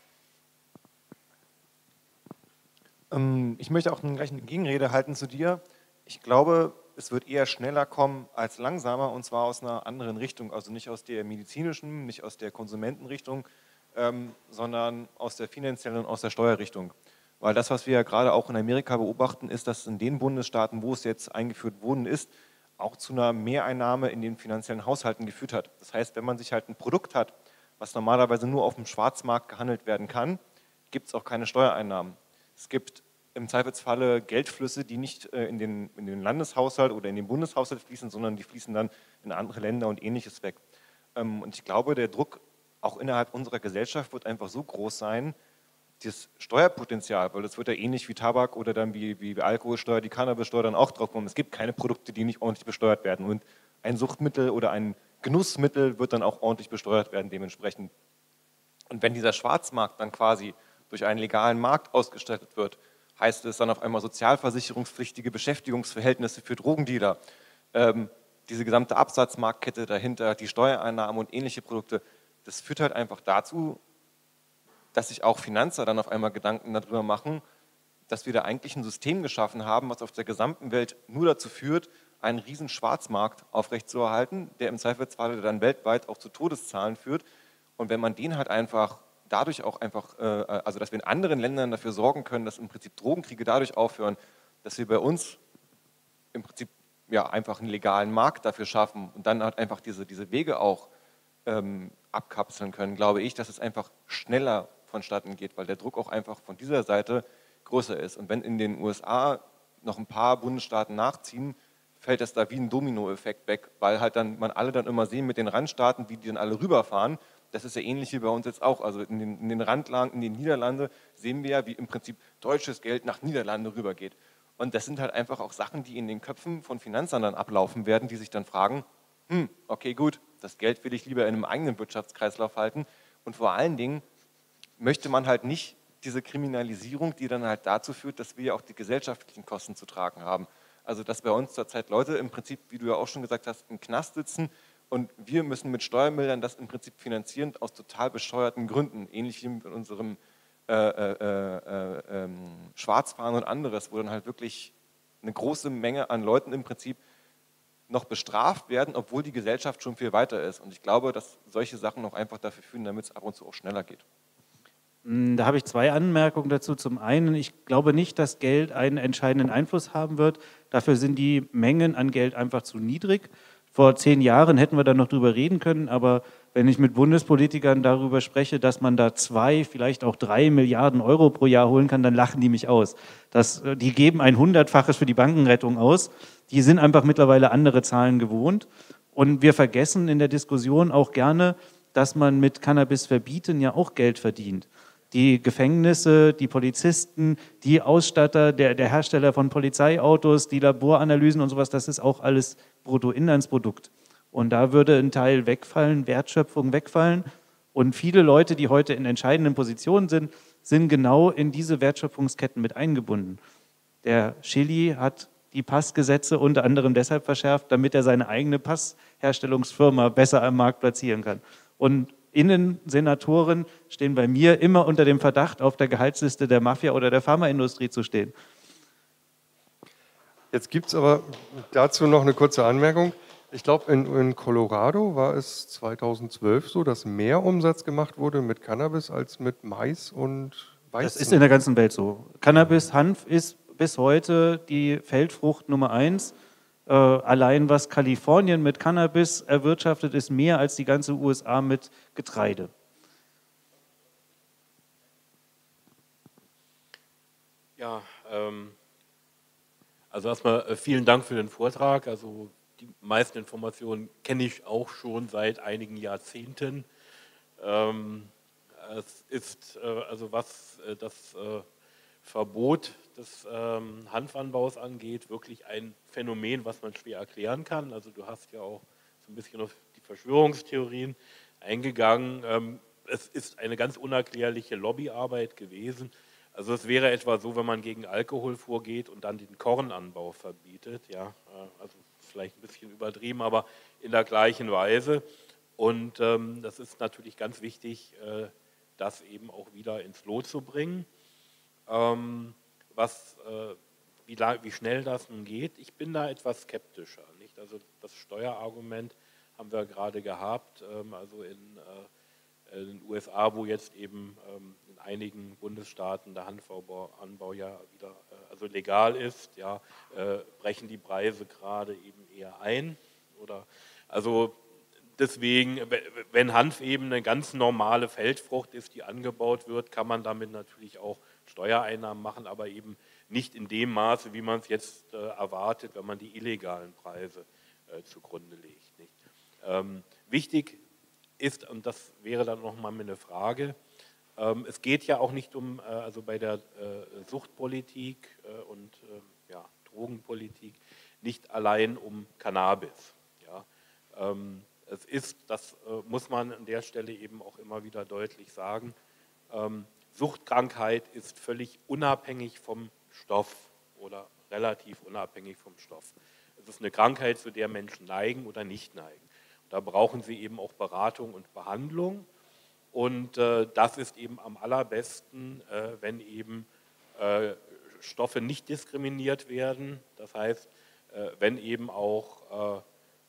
Ich möchte auch gleich eine Gegenrede halten zu dir. Ich glaube, es wird eher schneller kommen als langsamer, und zwar aus einer anderen Richtung. Also nicht aus der medizinischen, nicht aus der Konsumentenrichtung, sondern aus der finanziellen und aus der Steuerrichtung. Weil das, was wir ja gerade auch in Amerika beobachten, ist, dass in den Bundesstaaten, wo es jetzt eingeführt worden ist, auch zu einer Mehreinnahme in den finanziellen Haushalten geführt hat. Das heißt, wenn man sich halt ein Produkt hat, was normalerweise nur auf dem Schwarzmarkt gehandelt werden kann, gibt es auch keine Steuereinnahmen. Es gibt im Zweifelsfalle Geldflüsse, die nicht in den Landeshaushalt oder in den Bundeshaushalt fließen, sondern die fließen dann in andere Länder und Ähnliches weg. Und ich glaube, der Druck auch innerhalb unserer Gesellschaft wird einfach so groß sein, das Steuerpotenzial, weil das wird ja ähnlich wie Tabak oder dann wie Alkoholsteuer, die Cannabissteuer dann auch drauf kommen. Es gibt keine Produkte, die nicht ordentlich besteuert werden, und ein Suchtmittel oder ein Genussmittel wird dann auch ordentlich besteuert werden dementsprechend. Und wenn dieser Schwarzmarkt dann quasi durch einen legalen Markt ausgestattet wird, heißt es dann auf einmal sozialversicherungspflichtige Beschäftigungsverhältnisse für Drogendealer, diese gesamte Absatzmarktkette dahinter, die Steuereinnahmen und ähnliche Produkte. Das führt halt einfach dazu, dass sich auch Finanzer dann auf einmal Gedanken darüber machen, dass wir da eigentlich ein System geschaffen haben, was auf der gesamten Welt nur dazu führt, einen riesen Schwarzmarkt aufrechtzuerhalten, der im Zweifelsfall dann weltweit auch zu Todeszahlen führt. Und wenn man den halt einfach dadurch auch einfach, also dass wir in anderen Ländern dafür sorgen können, dass im Prinzip Drogenkriege dadurch aufhören, dass wir bei uns im Prinzip ja einfach einen legalen Markt dafür schaffen und dann halt einfach diese Wege auch abkapseln können, glaube ich, dass es einfach schneller vonstatten geht, weil der Druck auch einfach von dieser Seite größer ist. Und wenn in den USA noch ein paar Bundesstaaten nachziehen, fällt das da wie ein Dominoeffekt weg, weil halt dann man alle dann immer sehen mit den Randstaaten, wie die dann alle rüberfahren. Das ist ja ähnlich wie bei uns jetzt auch. Also in den Randlagen, in den Niederlanden sehen wir ja, wie im Prinzip deutsches Geld nach Niederlande rübergeht. Und das sind halt einfach auch Sachen, die in den Köpfen von Finanzern dann ablaufen werden, die sich dann fragen, okay, gut, das Geld will ich lieber in einem eigenen Wirtschaftskreislauf halten. Und vor allen Dingen möchte man halt nicht diese Kriminalisierung, die dann halt dazu führt, dass wir ja auch die gesellschaftlichen Kosten zu tragen haben. Also dass bei uns zurzeit Leute im Prinzip, wie du ja auch schon gesagt hast, im Knast sitzen und wir müssen mit Steuermitteln das im Prinzip finanzieren aus total bescheuerten Gründen, ähnlich wie mit unserem Schwarzfahren und anderes, wo dann halt wirklich eine große Menge an Leuten im Prinzip noch bestraft werden, obwohl die Gesellschaft schon viel weiter ist. Und ich glaube, dass solche Sachen auch einfach dafür führen, damit es ab und zu auch schneller geht. Da habe ich zwei Anmerkungen dazu. Zum einen, ich glaube nicht, dass Geld einen entscheidenden Einfluss haben wird. Dafür sind die Mengen an Geld einfach zu niedrig. Vor 10 Jahren hätten wir da noch drüber reden können, aber wenn ich mit Bundespolitikern darüber spreche, dass man da 2, vielleicht auch 3 Milliarden Euro pro Jahr holen kann, dann lachen die mich aus. Die geben ein 100-faches für die Bankenrettung aus. Die sind einfach mittlerweile andere Zahlen gewohnt. Und wir vergessen in der Diskussion auch gerne, dass man mit Cannabis verbieten ja auch Geld verdient. Die Gefängnisse, die Polizisten, die Ausstatter, der Hersteller von Polizeiautos, die Laboranalysen und sowas, das ist auch alles Bruttoinlandsprodukt. Und da würde ein Teil wegfallen, Wertschöpfung wegfallen. Und viele Leute, die heute in entscheidenden Positionen sind, sind genau in diese Wertschöpfungsketten mit eingebunden. Der Schilly hat die Passgesetze unter anderem deshalb verschärft, damit er seine eigene Passherstellungsfirma besser am Markt platzieren kann. Und Innensenatoren stehen bei mir immer unter dem Verdacht, auf der Gehaltsliste der Mafia oder der Pharmaindustrie zu stehen. Jetzt gibt es aber dazu noch eine kurze Anmerkung. Ich glaube, in Colorado war es 2012 so, dass mehr Umsatz gemacht wurde mit Cannabis als mit Mais und Weizen. Das ist in der ganzen Welt so. Cannabis, Hanf ist bis heute die Feldfrucht Nummer 1. Allein was Kalifornien mit Cannabis erwirtschaftet, ist mehr als die ganze USA mit Getreide. Ja, also erstmal vielen Dank für den Vortrag. Also die meisten Informationen kenne ich auch schon seit einigen Jahrzehnten. Es ist also was das Verbot des Hanfanbaus angeht, wirklich ein Phänomen, was man schwer erklären kann. Also du hast ja auch so ein bisschen auf die Verschwörungstheorien eingegangen. es ist eine ganz unerklärliche Lobbyarbeit gewesen. Also es wäre etwa so, wenn man gegen Alkohol vorgeht und dann den Kornanbau verbietet, ja, also vielleicht ein bisschen übertrieben, aber in der gleichen Weise. Und das ist natürlich ganz wichtig, das eben auch wieder ins Lot zu bringen. Wie schnell das nun geht, ich bin da etwas skeptischer. Nicht? Also das Steuerargument haben wir gerade gehabt, also in den USA, wo jetzt eben in einigen Bundesstaaten der Hanfanbau ja wieder also legal ist, ja, brechen die Preise gerade eben eher ein. Oder, also deswegen, wenn Hanf eben eine ganz normale Feldfrucht ist, die angebaut wird, kann man damit natürlich auch Steuereinnahmen machen, aber eben nicht in dem Maße, wie man es jetzt erwartet, wenn man die illegalen Preise zugrunde legt. Nicht? Wichtig ist, und das wäre dann nochmal eine Frage, es geht ja auch nicht um, also bei der Suchtpolitik und ja, Drogenpolitik, nicht allein um Cannabis. Ja. Es ist, das muss man an der Stelle eben auch immer wieder deutlich sagen, Suchtkrankheit ist völlig unabhängig vom Stoff oder relativ unabhängig vom Stoff. Es ist eine Krankheit, zu der Menschen neigen oder nicht neigen. Da brauchen sie eben auch Beratung und Behandlung. Und das ist eben am allerbesten, wenn eben Stoffe nicht diskriminiert werden. Das heißt, wenn eben auch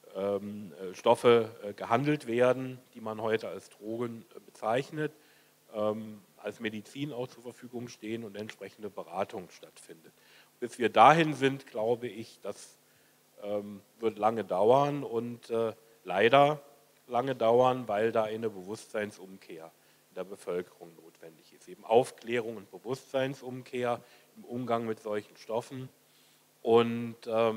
Stoffe gehandelt werden, die man heute als Drogen bezeichnet, als Medizin auch zur Verfügung stehen und entsprechende Beratung stattfindet. Bis wir dahin sind, glaube ich, das wird lange dauern und leider lange dauern, weil da eine Bewusstseinsumkehr in der Bevölkerung notwendig ist. Eben Aufklärung und Bewusstseinsumkehr im Umgang mit solchen Stoffen. Und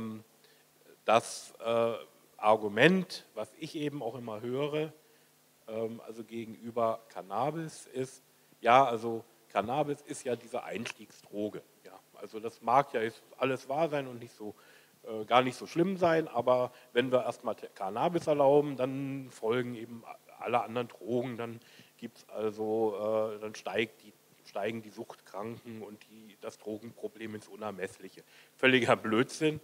das Argument, was ich eben auch immer höre, also gegenüber Cannabis ist, ja, also Cannabis ist ja diese Einstiegsdroge. Ja. Also das mag ja alles wahr sein und nicht so gar nicht so schlimm sein, aber wenn wir erstmal Cannabis erlauben, dann folgen eben alle anderen Drogen, dann gibt's also, dann steigen die Suchtkranken und das Drogenproblem ins Unermessliche. Völliger Blödsinn.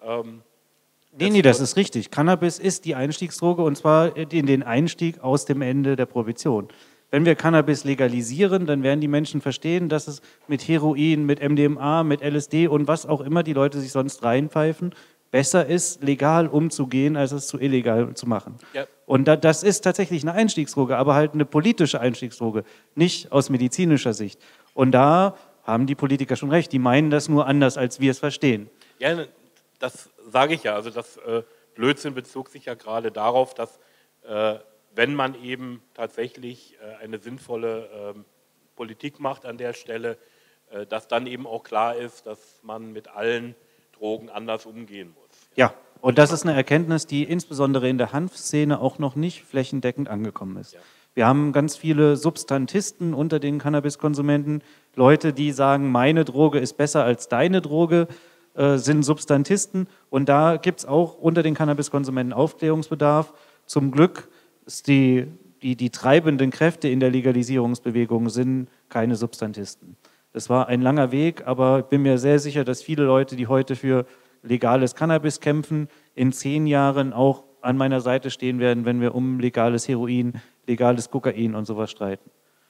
Nee, das ist richtig. Cannabis ist die Einstiegsdroge und zwar in den Einstieg aus dem Ende der Prohibition. Wenn wir Cannabis legalisieren, dann werden die Menschen verstehen, dass es mit Heroin, mit MDMA, mit LSD und was auch immer die Leute sich sonst reinpfeifen, besser ist, legal umzugehen, als es zu illegal zu machen. Ja. Und das ist tatsächlich eine Einstiegsdroge, aber halt eine politische Einstiegsdroge, nicht aus medizinischer Sicht. Und da haben die Politiker schon recht, die meinen das nur anders, als wir es verstehen. Ja, das sage ich ja. Also das Blödsinn bezog sich ja gerade darauf, dass wenn man eben tatsächlich eine sinnvolle Politik macht an der Stelle, dass dann eben auch klar ist, dass man mit allen Drogen anders umgehen muss. Ja, und das ist eine Erkenntnis, die insbesondere in der Hanfszene auch noch nicht flächendeckend angekommen ist. Ja. Wir haben ganz viele Substantisten unter den Cannabiskonsumenten, Leute, die sagen, meine Droge ist besser als deine Droge, sind Substantisten. Und da gibt es auch unter den Cannabiskonsumenten Aufklärungsbedarf. Zum Glück ist die treibenden Kräfte in der Legalisierungsbewegung sind keine Substantisten. Das war ein langer Weg, aber ich bin mir sehr sicher, dass viele Leute, die heute für legales Cannabis kämpfen, in 10 Jahren auch an meiner Seite stehen werden, wenn wir um legales Heroin, legales Kokain und sowas streiten.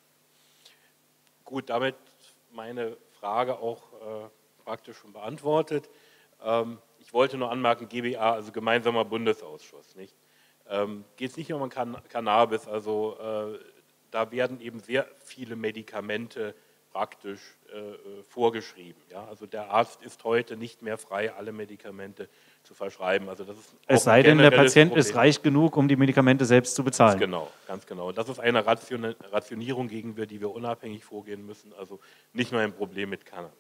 Gut, damit meine Frage auch praktisch schon beantwortet. Ich wollte nur anmerken, GBA, also gemeinsamer Bundesausschuss, nicht? Geht es nicht nur um Cannabis, also da werden eben sehr viele Medikamente praktisch vorgeschrieben. Ja? Also der Arzt ist heute nicht mehr frei, alle Medikamente zu verschreiben. Also das ist es sei denn, der Patient ist reich genug, um die Medikamente selbst zu bezahlen. Ganz genau. Das ist eine Rationierung, gegen die wir unabhängig vorgehen müssen. Also nicht nur ein Problem mit Cannabis.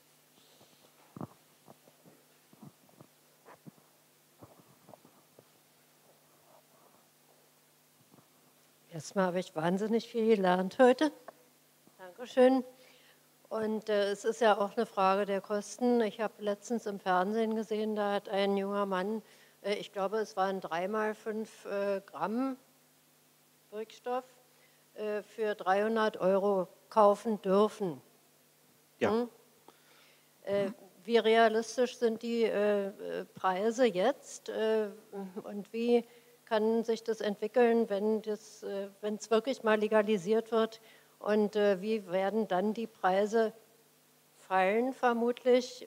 Erstmal habe ich wahnsinnig viel gelernt heute. Dankeschön. Und es ist ja auch eine Frage der Kosten. Ich habe letztens im Fernsehen gesehen, da hat ein junger Mann, ich glaube, es waren 3 mal 5 Gramm Wirkstoff, für 300 € kaufen dürfen. Ja. Hm? Wie realistisch sind die Preise jetzt und wie kann sich das entwickeln, wenn es wirklich mal legalisiert wird und wie werden dann die Preise fallen vermutlich?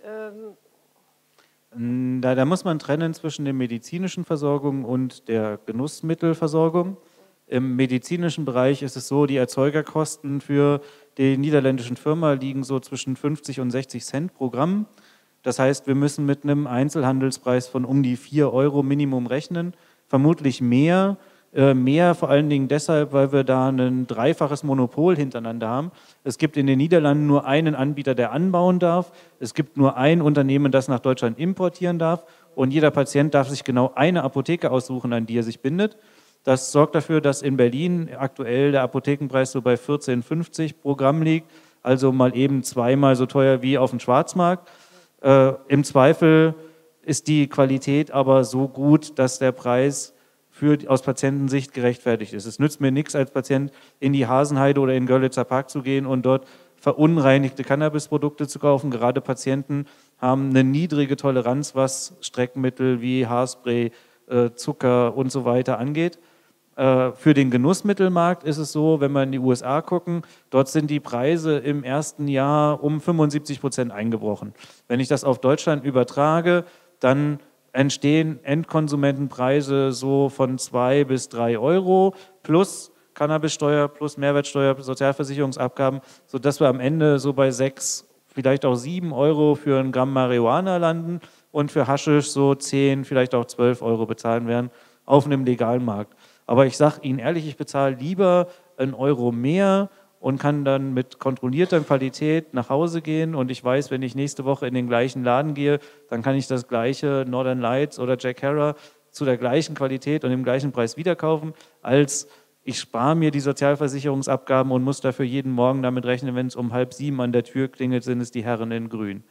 Da muss man trennen zwischen der medizinischen Versorgung und der Genussmittelversorgung. Im medizinischen Bereich ist es so, die Erzeugerkosten für die niederländischen Firma liegen so zwischen 50 und 60 Cent pro Gramm. Das heißt, wir müssen mit einem Einzelhandelspreis von um die 4 € Minimum rechnen, vermutlich mehr. Mehr vor allen Dingen deshalb, weil wir da ein dreifaches Monopol hintereinander haben. Es gibt in den Niederlanden nur einen Anbieter, der anbauen darf. Es gibt nur ein Unternehmen, das nach Deutschland importieren darf. Und jeder Patient darf sich genau eine Apotheke aussuchen, an die er sich bindet. Das sorgt dafür, dass in Berlin aktuell der Apothekenpreis so bei 14,50 pro Gramm liegt. Also mal eben zweimal so teuer wie auf dem Schwarzmarkt. Im Zweifel ist die Qualität aber so gut, dass der Preis aus Patientensicht gerechtfertigt ist. Es nützt mir nichts, als Patient in die Hasenheide oder in den Görlitzer Park zu gehen und dort verunreinigte Cannabisprodukte zu kaufen. Gerade Patienten haben eine niedrige Toleranz, was Streckmittel wie Haarspray, Zucker und so weiter angeht. Für den Genussmittelmarkt ist es so, wenn wir in die USA gucken, dort sind die Preise im ersten Jahr um 75% eingebrochen. Wenn ich das auf Deutschland übertrage, dann entstehen Endkonsumentenpreise so von 2 bis 3 € plus Cannabissteuer, plus Mehrwertsteuer, Sozialversicherungsabgaben, sodass wir am Ende so bei 6, vielleicht auch 7 € für ein Gramm Marihuana landen und für Haschisch so 10, vielleicht auch 12 € bezahlen werden auf einem legalen Markt. Aber ich sage Ihnen ehrlich, ich bezahle lieber 1 € mehr und kann dann mit kontrollierter Qualität nach Hause gehen und ich weiß, wenn ich nächste Woche in den gleichen Laden gehe, dann kann ich das gleiche Northern Lights oder Jack Herer zu der gleichen Qualität und dem gleichen Preis wieder kaufen, als ich spare mir die Sozialversicherungsabgaben und muss dafür jeden Morgen damit rechnen, wenn es um 6:30 an der Tür klingelt, sind es die Herren in Grün.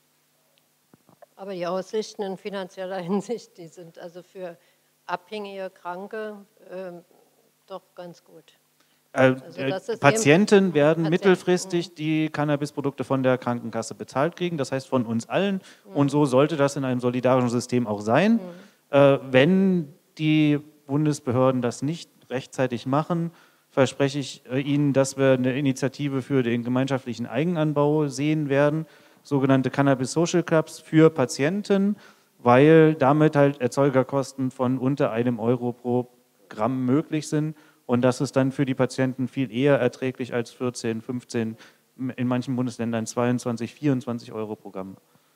Aber die Aussichten in finanzieller Hinsicht, die sind also für abhängige Kranke doch ganz gut. Also Patienten werden mittelfristig die Cannabisprodukte von der Krankenkasse bezahlt kriegen, das heißt von uns allen. Und so sollte das in einem solidarischen System auch sein. Wenn die Bundesbehörden das nicht rechtzeitig machen, verspreche ich Ihnen, dass wir eine Initiative für den gemeinschaftlichen Eigenanbau sehen werden, sogenannte Cannabis Social Clubs für Patienten, weil damit halt Erzeugerkosten von unter 1 € pro Gramm möglich sind. Und das ist dann für die Patienten viel eher erträglich als 14, 15, in manchen Bundesländern 22, 24 € pro Gramm.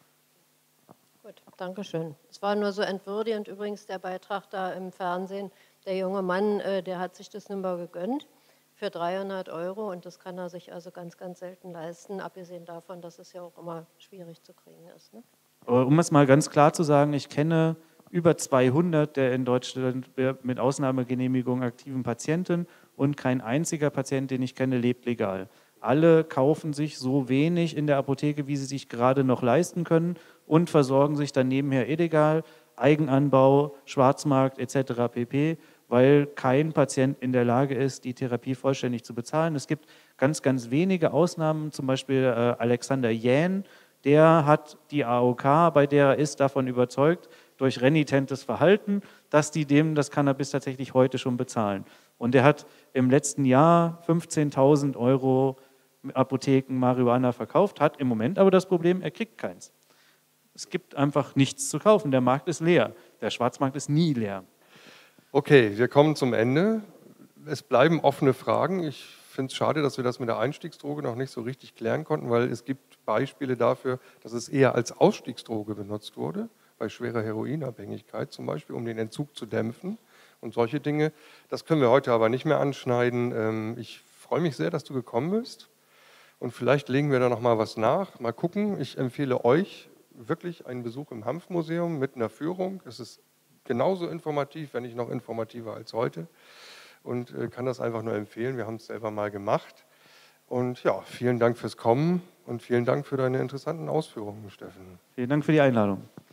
Gut, danke schön. Es war nur so entwürdigend übrigens der Beitrag da im Fernsehen. Der junge Mann, der hat sich das nun mal gegönnt für 300 € und das kann er sich also ganz, ganz selten leisten, abgesehen davon, dass es ja auch immer schwierig zu kriegen ist. Ne? Um es mal ganz klar zu sagen, ich kenne über 200 der in Deutschland mit Ausnahmegenehmigung aktiven Patienten und kein einziger Patient, den ich kenne, lebt legal. Alle kaufen sich so wenig in der Apotheke, wie sie sich gerade noch leisten können und versorgen sich dann nebenher illegal, Eigenanbau, Schwarzmarkt etc. pp., weil kein Patient in der Lage ist, die Therapie vollständig zu bezahlen. Es gibt ganz, ganz wenige Ausnahmen, zum Beispiel Alexander Jähn, der hat die AOK, bei der er ist, davon überzeugt, durch renitentes Verhalten, dass die dem das Cannabis tatsächlich heute schon bezahlen. Und er hat im letzten Jahr 15.000 € Apotheken Marihuana verkauft, hat im Moment aber das Problem, er kriegt keins. Es gibt einfach nichts zu kaufen, der Markt ist leer. Der Schwarzmarkt ist nie leer. Okay, wir kommen zum Ende. Es bleiben offene Fragen. Ich finde es schade, dass wir das mit der Einstiegsdroge noch nicht so richtig klären konnten, weil es gibt Beispiele dafür, dass es eher als Ausstiegsdroge benutzt wurde, bei schwerer Heroinabhängigkeit zum Beispiel, um den Entzug zu dämpfen und solche Dinge. Das können wir heute aber nicht mehr anschneiden. Ich freue mich sehr, dass du gekommen bist und vielleicht legen wir da noch mal was nach. Mal gucken. Ich empfehle euch wirklich einen Besuch im Hanfmuseum mit einer Führung. Es ist genauso informativ, wenn nicht noch informativer als heute und kann das einfach nur empfehlen. Wir haben es selber mal gemacht. Und ja, vielen Dank fürs Kommen und vielen Dank für deine interessanten Ausführungen, Steffen. Vielen Dank für die Einladung.